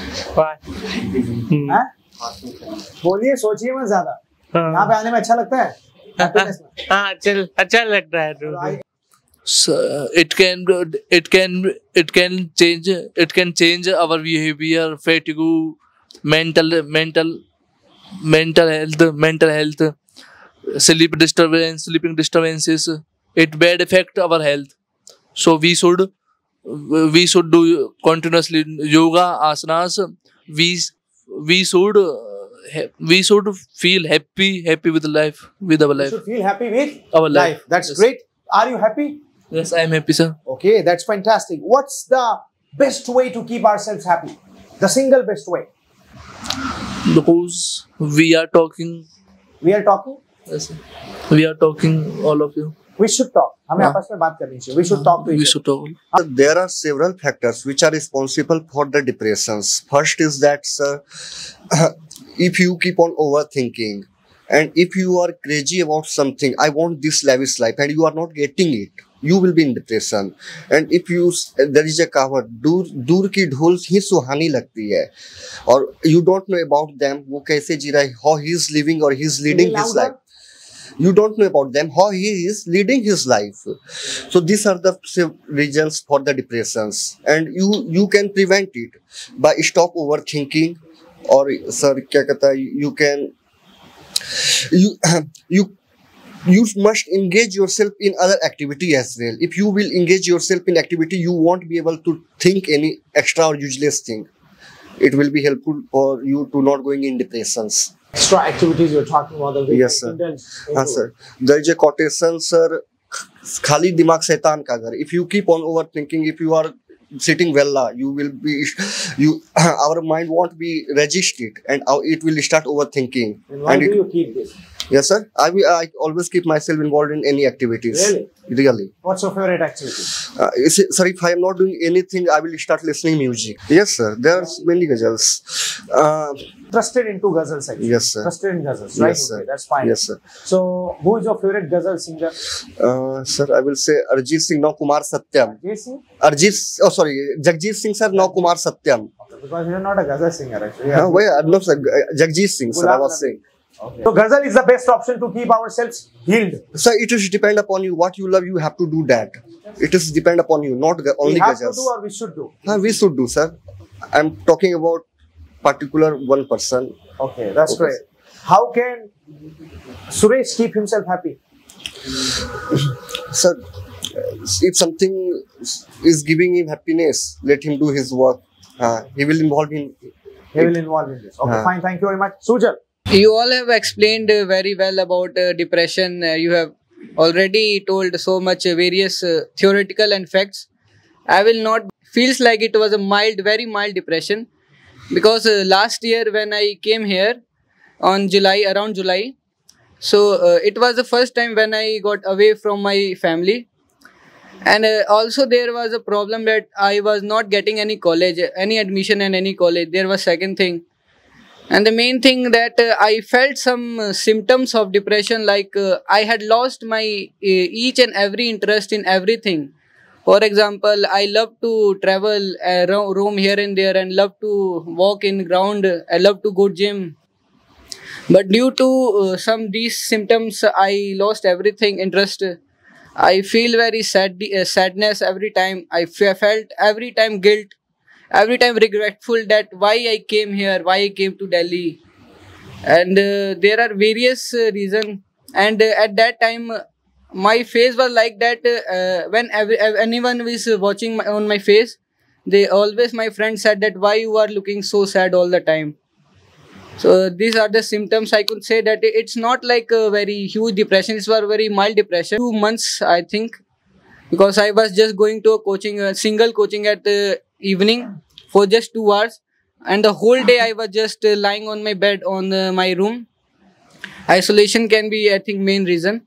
[SPEAKER 4] हैं? बोलिए, सोचिए मत ज्यादा. यहाँ पे आने में अच्छा लगता है? हैप्पीनेस में?
[SPEAKER 17] हाँ, चल अच्छा लगता है तो.
[SPEAKER 18] So, it can it can it can change it can change our behavior, fatigue, mental mental mental health mental health sleep disturbance sleeping disturbances. It bad affect our health, so we should we should do continuously yoga, asanas. We we should we should feel happy happy with life, with our
[SPEAKER 4] You
[SPEAKER 18] life.
[SPEAKER 4] should feel happy with
[SPEAKER 18] Our life.
[SPEAKER 4] That's
[SPEAKER 18] Yes.
[SPEAKER 4] great. Are you happy?
[SPEAKER 18] Yes, I am happy, sir.
[SPEAKER 4] Okay, that's fantastic. What's the best way to keep ourselves happy? The single best way.
[SPEAKER 18] Because we are talking.
[SPEAKER 4] We are talking.
[SPEAKER 18] Yes, sir. We are talking, all of you.
[SPEAKER 4] We should talk. हमें आपस में बात करनी चाहिए. We should talk to each
[SPEAKER 18] We should talk.
[SPEAKER 5] Uh, There are several factors which are responsible for the depressions. First is that, sir, if you keep on overthinking
[SPEAKER 19] And if you are crazy about something, I want this lavish life, and you are not getting it, you will be in depression. And if you, there is a कहावत, दूर दूर की ढोल ही सुहानी लगती है, और you don't know about them, वो कैसे जी रहा है, how he is living or he is leading his life. You don't know about them, how he is leading his life. So these are the reasons for the depressions, and you you can prevent it by stop overthinking, or sir क्या कहता है, you can you you you must engage yourself in other activity as well. If you will engage yourself in activity, you won't be able to think any extra or useless thing. It will be helpful for you to not going in depressions.
[SPEAKER 4] Extra activities you're talking about. The
[SPEAKER 19] Yes sir. हाँ sir. There is a quotation sir. खाली दिमाग शैतान का घर. If you keep on overthinking, if you are sitting well, you will be, you our mind won't be resist it, and it will start overthinking.
[SPEAKER 4] And why
[SPEAKER 19] and
[SPEAKER 4] do
[SPEAKER 19] it,
[SPEAKER 4] you keep this?
[SPEAKER 19] Yes sir. I will, I always keep myself involved in any activities.
[SPEAKER 4] Really?
[SPEAKER 19] Really.
[SPEAKER 4] What's your favorite activity?
[SPEAKER 19] Uh, is it, sir, if I am not doing anything, I will start listening music. Yes sir. There are many ghazals. Uh,
[SPEAKER 4] Trusted into ghazals actually.
[SPEAKER 19] Yes sir.
[SPEAKER 4] Trusted in ghazals, right?
[SPEAKER 19] Yes sir.
[SPEAKER 4] Okay, that's fine.
[SPEAKER 19] Yes sir.
[SPEAKER 4] So, who is your favorite ghazal singer?
[SPEAKER 19] Uh, sir, I will say Arjit Singh, now Kumar Satyam.
[SPEAKER 4] Arjit Singh?
[SPEAKER 19] Arjit, oh sorry, Jagjit Singh sir, now Kumar Satyam.
[SPEAKER 4] Okay, because you're not a ghazal singer actually.
[SPEAKER 19] Huh, why? No sir, Jagjit Singh sir, I was saying.
[SPEAKER 4] Okay. So ghazal is the best option to keep ourselves healed.
[SPEAKER 19] Sir, it is depend upon you. What you love, you have to do that. It is depend upon you, not only
[SPEAKER 4] we have
[SPEAKER 19] ghazals.
[SPEAKER 4] to do or we should do?
[SPEAKER 19] Huh, we should do, sir. I'm talking about particular one person.
[SPEAKER 4] Okay, that's
[SPEAKER 19] Okay.
[SPEAKER 4] great. How can Suresh keep himself happy?
[SPEAKER 19] Sir, if something is giving him happiness, let him do his work. Uh, he will involve in.
[SPEAKER 4] He will involve in this. Okay,
[SPEAKER 19] Uh.
[SPEAKER 4] fine. Thank you very much. Sujal.
[SPEAKER 20] You all have explained uh, very well about uh, depression. Uh, you have already told so much uh, various uh, theoretical and facts. I will not. Feels like it was a mild, very mild depression, because uh, last year when I came here on July, around July, so uh, it was the first time when I got away from my family, and uh, also there was a problem that I was not getting any college, any admission in any college. There was second thing. And the main thing that uh, I felt some uh, symptoms of depression, like uh, I had lost my uh, each and every interest in everything. For example, I love to travel, uh, ro roam here and there, and love to walk in ground. I love to go gym. But due to uh, some these symptoms, I lost everything interest. I feel very sad, uh, sadness every time. I f felt every time guilt. Every time regretful that why I came here, why I came to Delhi. And uh, there are various uh, reasons. And uh, at that time, uh, my face was like that. Uh, when every, anyone was watching my, on my face, they always, my friend said that why you are looking so sad all the time. So these are the symptoms. I could say that it's not like a very huge depression. It's a very mild depression. Two months, I think, because I was just going to a coaching, a single coaching at the evening for just two hours, and the whole day I was just uh, lying on my bed on uh, my room. Isolation can be, I think, main reason.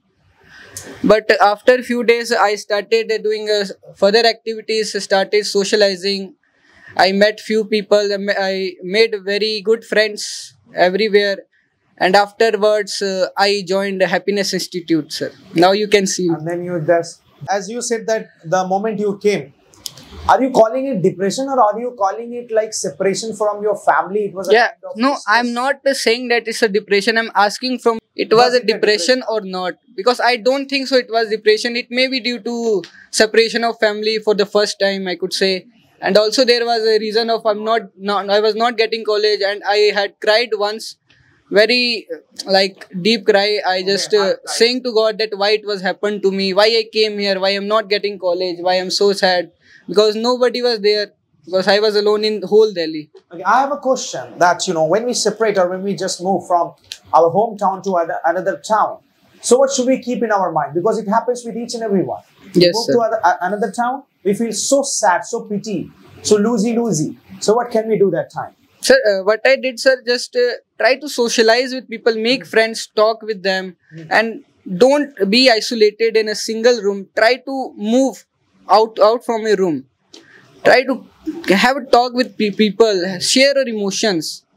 [SPEAKER 20] But after a few days, I started uh, doing uh, further activities, started socializing. I met few people. I made very good friends everywhere. And afterwards, uh, I joined the Happiness Institute, sir. Now you can see.
[SPEAKER 4] And then you just, as you said that the moment you came, are you calling it depression or are you calling it like separation from your family? It was a
[SPEAKER 20] Yeah,
[SPEAKER 4] kind of
[SPEAKER 20] no, I'm not uh, saying that it's a depression. I'm asking from it was, was a, depression a depression or not, because I don't think so. It was depression. It may be due to separation of family for the first time, I could say. And also there was a reason of I'm not, not I was not getting college, and I had cried once, very like deep cry. I just uh, saying to God that why it was happened to me, why I came here, why I'm not getting college, why I'm so sad, because nobody was there, because I was alone in whole Delhi.
[SPEAKER 4] Okay, I have a question that, you know, when we separate or when we just move from our hometown to other, another town, so what should we keep in our mind? Because it happens with each and everyone.
[SPEAKER 20] Yes,
[SPEAKER 4] move
[SPEAKER 20] sir.
[SPEAKER 4] to other, uh, another town, we feel so sad, so pity, so loosey-loosey. So what can we do that time?
[SPEAKER 20] Sir, uh, what I did, sir, just uh, try to socialize with people, make mm. friends, talk with them, mm. and don't be isolated in a single room. Try to move out, out from a room. Try to have a talk with pe people, share your emotions.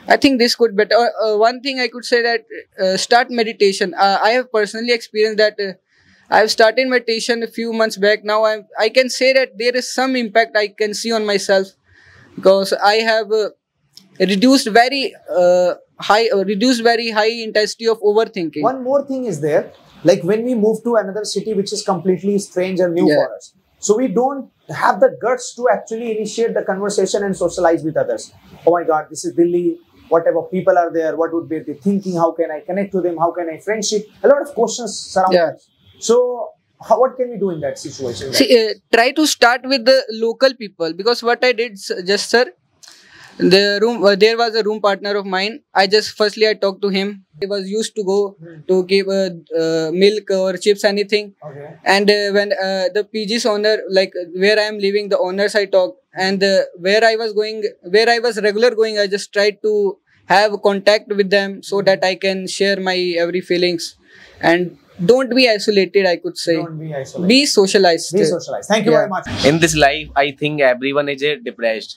[SPEAKER 20] I think this could better. Uh, uh, one thing I could say that uh, start meditation. Uh, I have personally experienced that. Uh, I have started meditation a few months back. Now I I can say that there is some impact I can see on myself, because I have uh, reduced very uh, high, uh, reduced very high intensity of overthinking.
[SPEAKER 4] One more thing is there, like when we move to another city which is completely strange and new
[SPEAKER 20] Yeah.
[SPEAKER 4] for us, so we don't have the guts to actually initiate the conversation and socialize with others. Oh my God, this is Delhi. Whatever people are there, what would be the thinking? How can I connect to them? How can I friendship? A lot of questions surround
[SPEAKER 20] Yeah.
[SPEAKER 4] us. So, how, what can we do in that situation?
[SPEAKER 20] See, uh, try to start with the local people, because what I did s- just sir, the room uh, there was a room partner of mine. I just firstly I talked to him. He was used to go to give uh, uh, milk or chips, anything.
[SPEAKER 4] Okay.
[SPEAKER 20] And uh, when uh, the P G's owner, like where I am living, the owners I talked, and uh, where I was going, where I was regular going, I just tried to have contact with them so that I can share my every feelings, and don't be isolated. I could say,
[SPEAKER 4] Don't be isolated.
[SPEAKER 20] be socialized.
[SPEAKER 4] Be socialized. Thank you
[SPEAKER 20] Yeah.
[SPEAKER 4] very much.
[SPEAKER 21] In this life, I think everyone is uh, depressed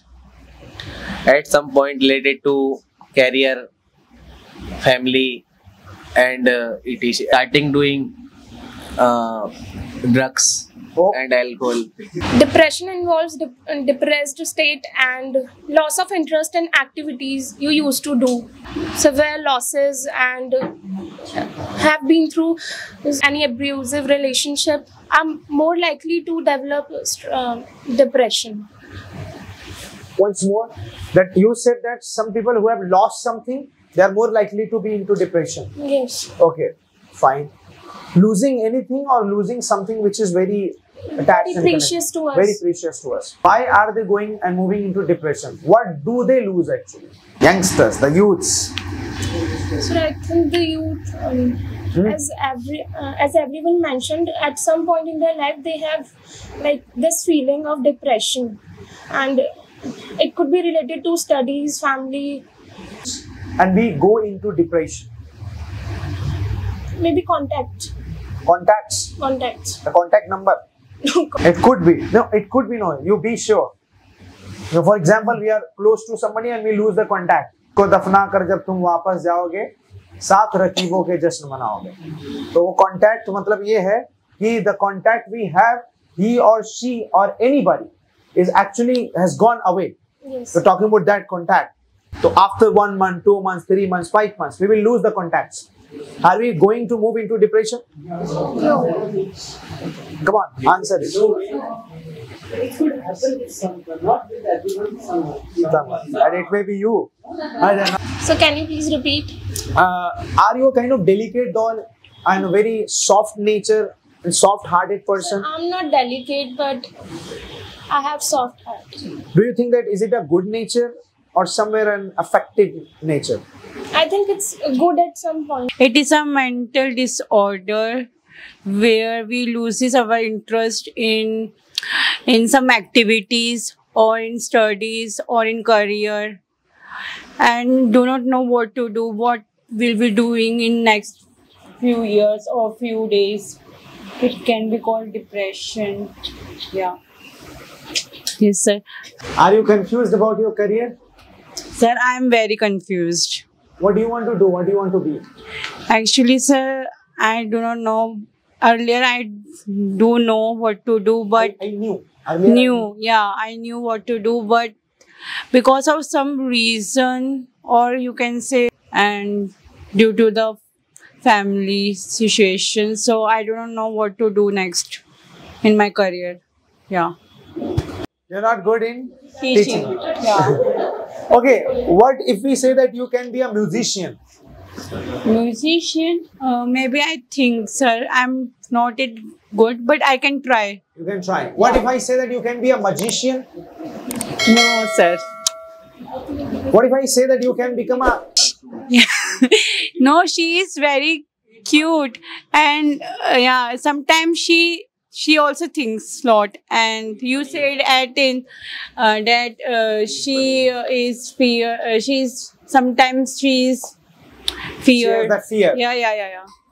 [SPEAKER 21] at some point related to career, family, and uh, it is starting doing uh, drugs and alcohol.
[SPEAKER 22] Depression involves dep- uh, depressed state and loss of interest in activities you used to do, severe losses, and uh, have been through any abusive relationship are more likely to develop uh, depression.
[SPEAKER 4] Once more, that you said that some people who have lost something, they are more likely to be into depression.
[SPEAKER 22] Yes.
[SPEAKER 4] Okay, fine. Losing anything or losing something which is very attached
[SPEAKER 22] Very
[SPEAKER 4] and
[SPEAKER 22] precious
[SPEAKER 4] connected.
[SPEAKER 22] to us.
[SPEAKER 4] Very precious to us. Why are they going and moving into depression? What do they lose actually? Youngsters, the youths.
[SPEAKER 22] So I think the youth, um, as every uh, as everyone mentioned, at some point in their life they have like this feeling of depression, and it could be related to studies, family,
[SPEAKER 4] And we go into depression.
[SPEAKER 22] maybe contact,
[SPEAKER 4] Contacts,
[SPEAKER 22] contacts.
[SPEAKER 4] the contact number. It could be. No, it could be no. You be sure. You know, for example, we are close to somebody and we lose the contact. को दफना कर जब तुम वापस जाओगे सात रकीबों के जश्न मनाओगे. तो वो contact मतलब ये है कि the contact we have, he or she or anybody is actually has gone away.
[SPEAKER 22] Yes.
[SPEAKER 4] We're talking about that contact. So after one month, two months, three months, five months, we will lose the contacts. Are we going to move into depression?
[SPEAKER 22] No.
[SPEAKER 4] Come on, answer it.
[SPEAKER 23] It could happen with someone, not with everyone, someone.
[SPEAKER 4] And it may be you. I don't know.
[SPEAKER 22] So can you please repeat?
[SPEAKER 4] Uh, are you a kind of delicate doll and a very soft nature and soft hearted person?
[SPEAKER 22] I'm not delicate, but I have soft heart.
[SPEAKER 4] Do you think that is it a good nature or somewhere an affected nature?
[SPEAKER 22] I think it's good at some point.
[SPEAKER 10] It is a mental disorder where we loses our interest in in some activities or in studies or in career, and do not know what to do, what we'll be doing in next few years or few days. It can be called depression. Yeah. Yes, sir.
[SPEAKER 4] Are you confused about your career?
[SPEAKER 10] Sir, I am very confused.
[SPEAKER 4] What do you want to do? What do you want to be?
[SPEAKER 10] Actually, sir, I do not know. Earlier, I do know what to do, but
[SPEAKER 4] I, I knew. Earlier I
[SPEAKER 10] knew, yeah, I knew what to do, but because of some reason, or you can say, and due to the family situation, so I do not know what to do next in my career. Yeah.
[SPEAKER 4] You're not good in
[SPEAKER 10] Teaching.
[SPEAKER 4] teaching.
[SPEAKER 10] Yeah.
[SPEAKER 4] Okay, what if we say that you can be a musician?
[SPEAKER 10] Musician, uh, maybe I think, sir, I'm not it good, but I can try.
[SPEAKER 4] You can try. What if I say that you can be a magician?
[SPEAKER 10] No, sir.
[SPEAKER 4] What if I say that you can become a...
[SPEAKER 10] No, she is very cute, and uh, yeah, sometimes she she also thinks a lot. And you said at in uh, that uh, she uh, is fear. Uh, she's sometimes she's fear.
[SPEAKER 4] She has that fear.
[SPEAKER 10] Yeah, yeah, yeah, yeah.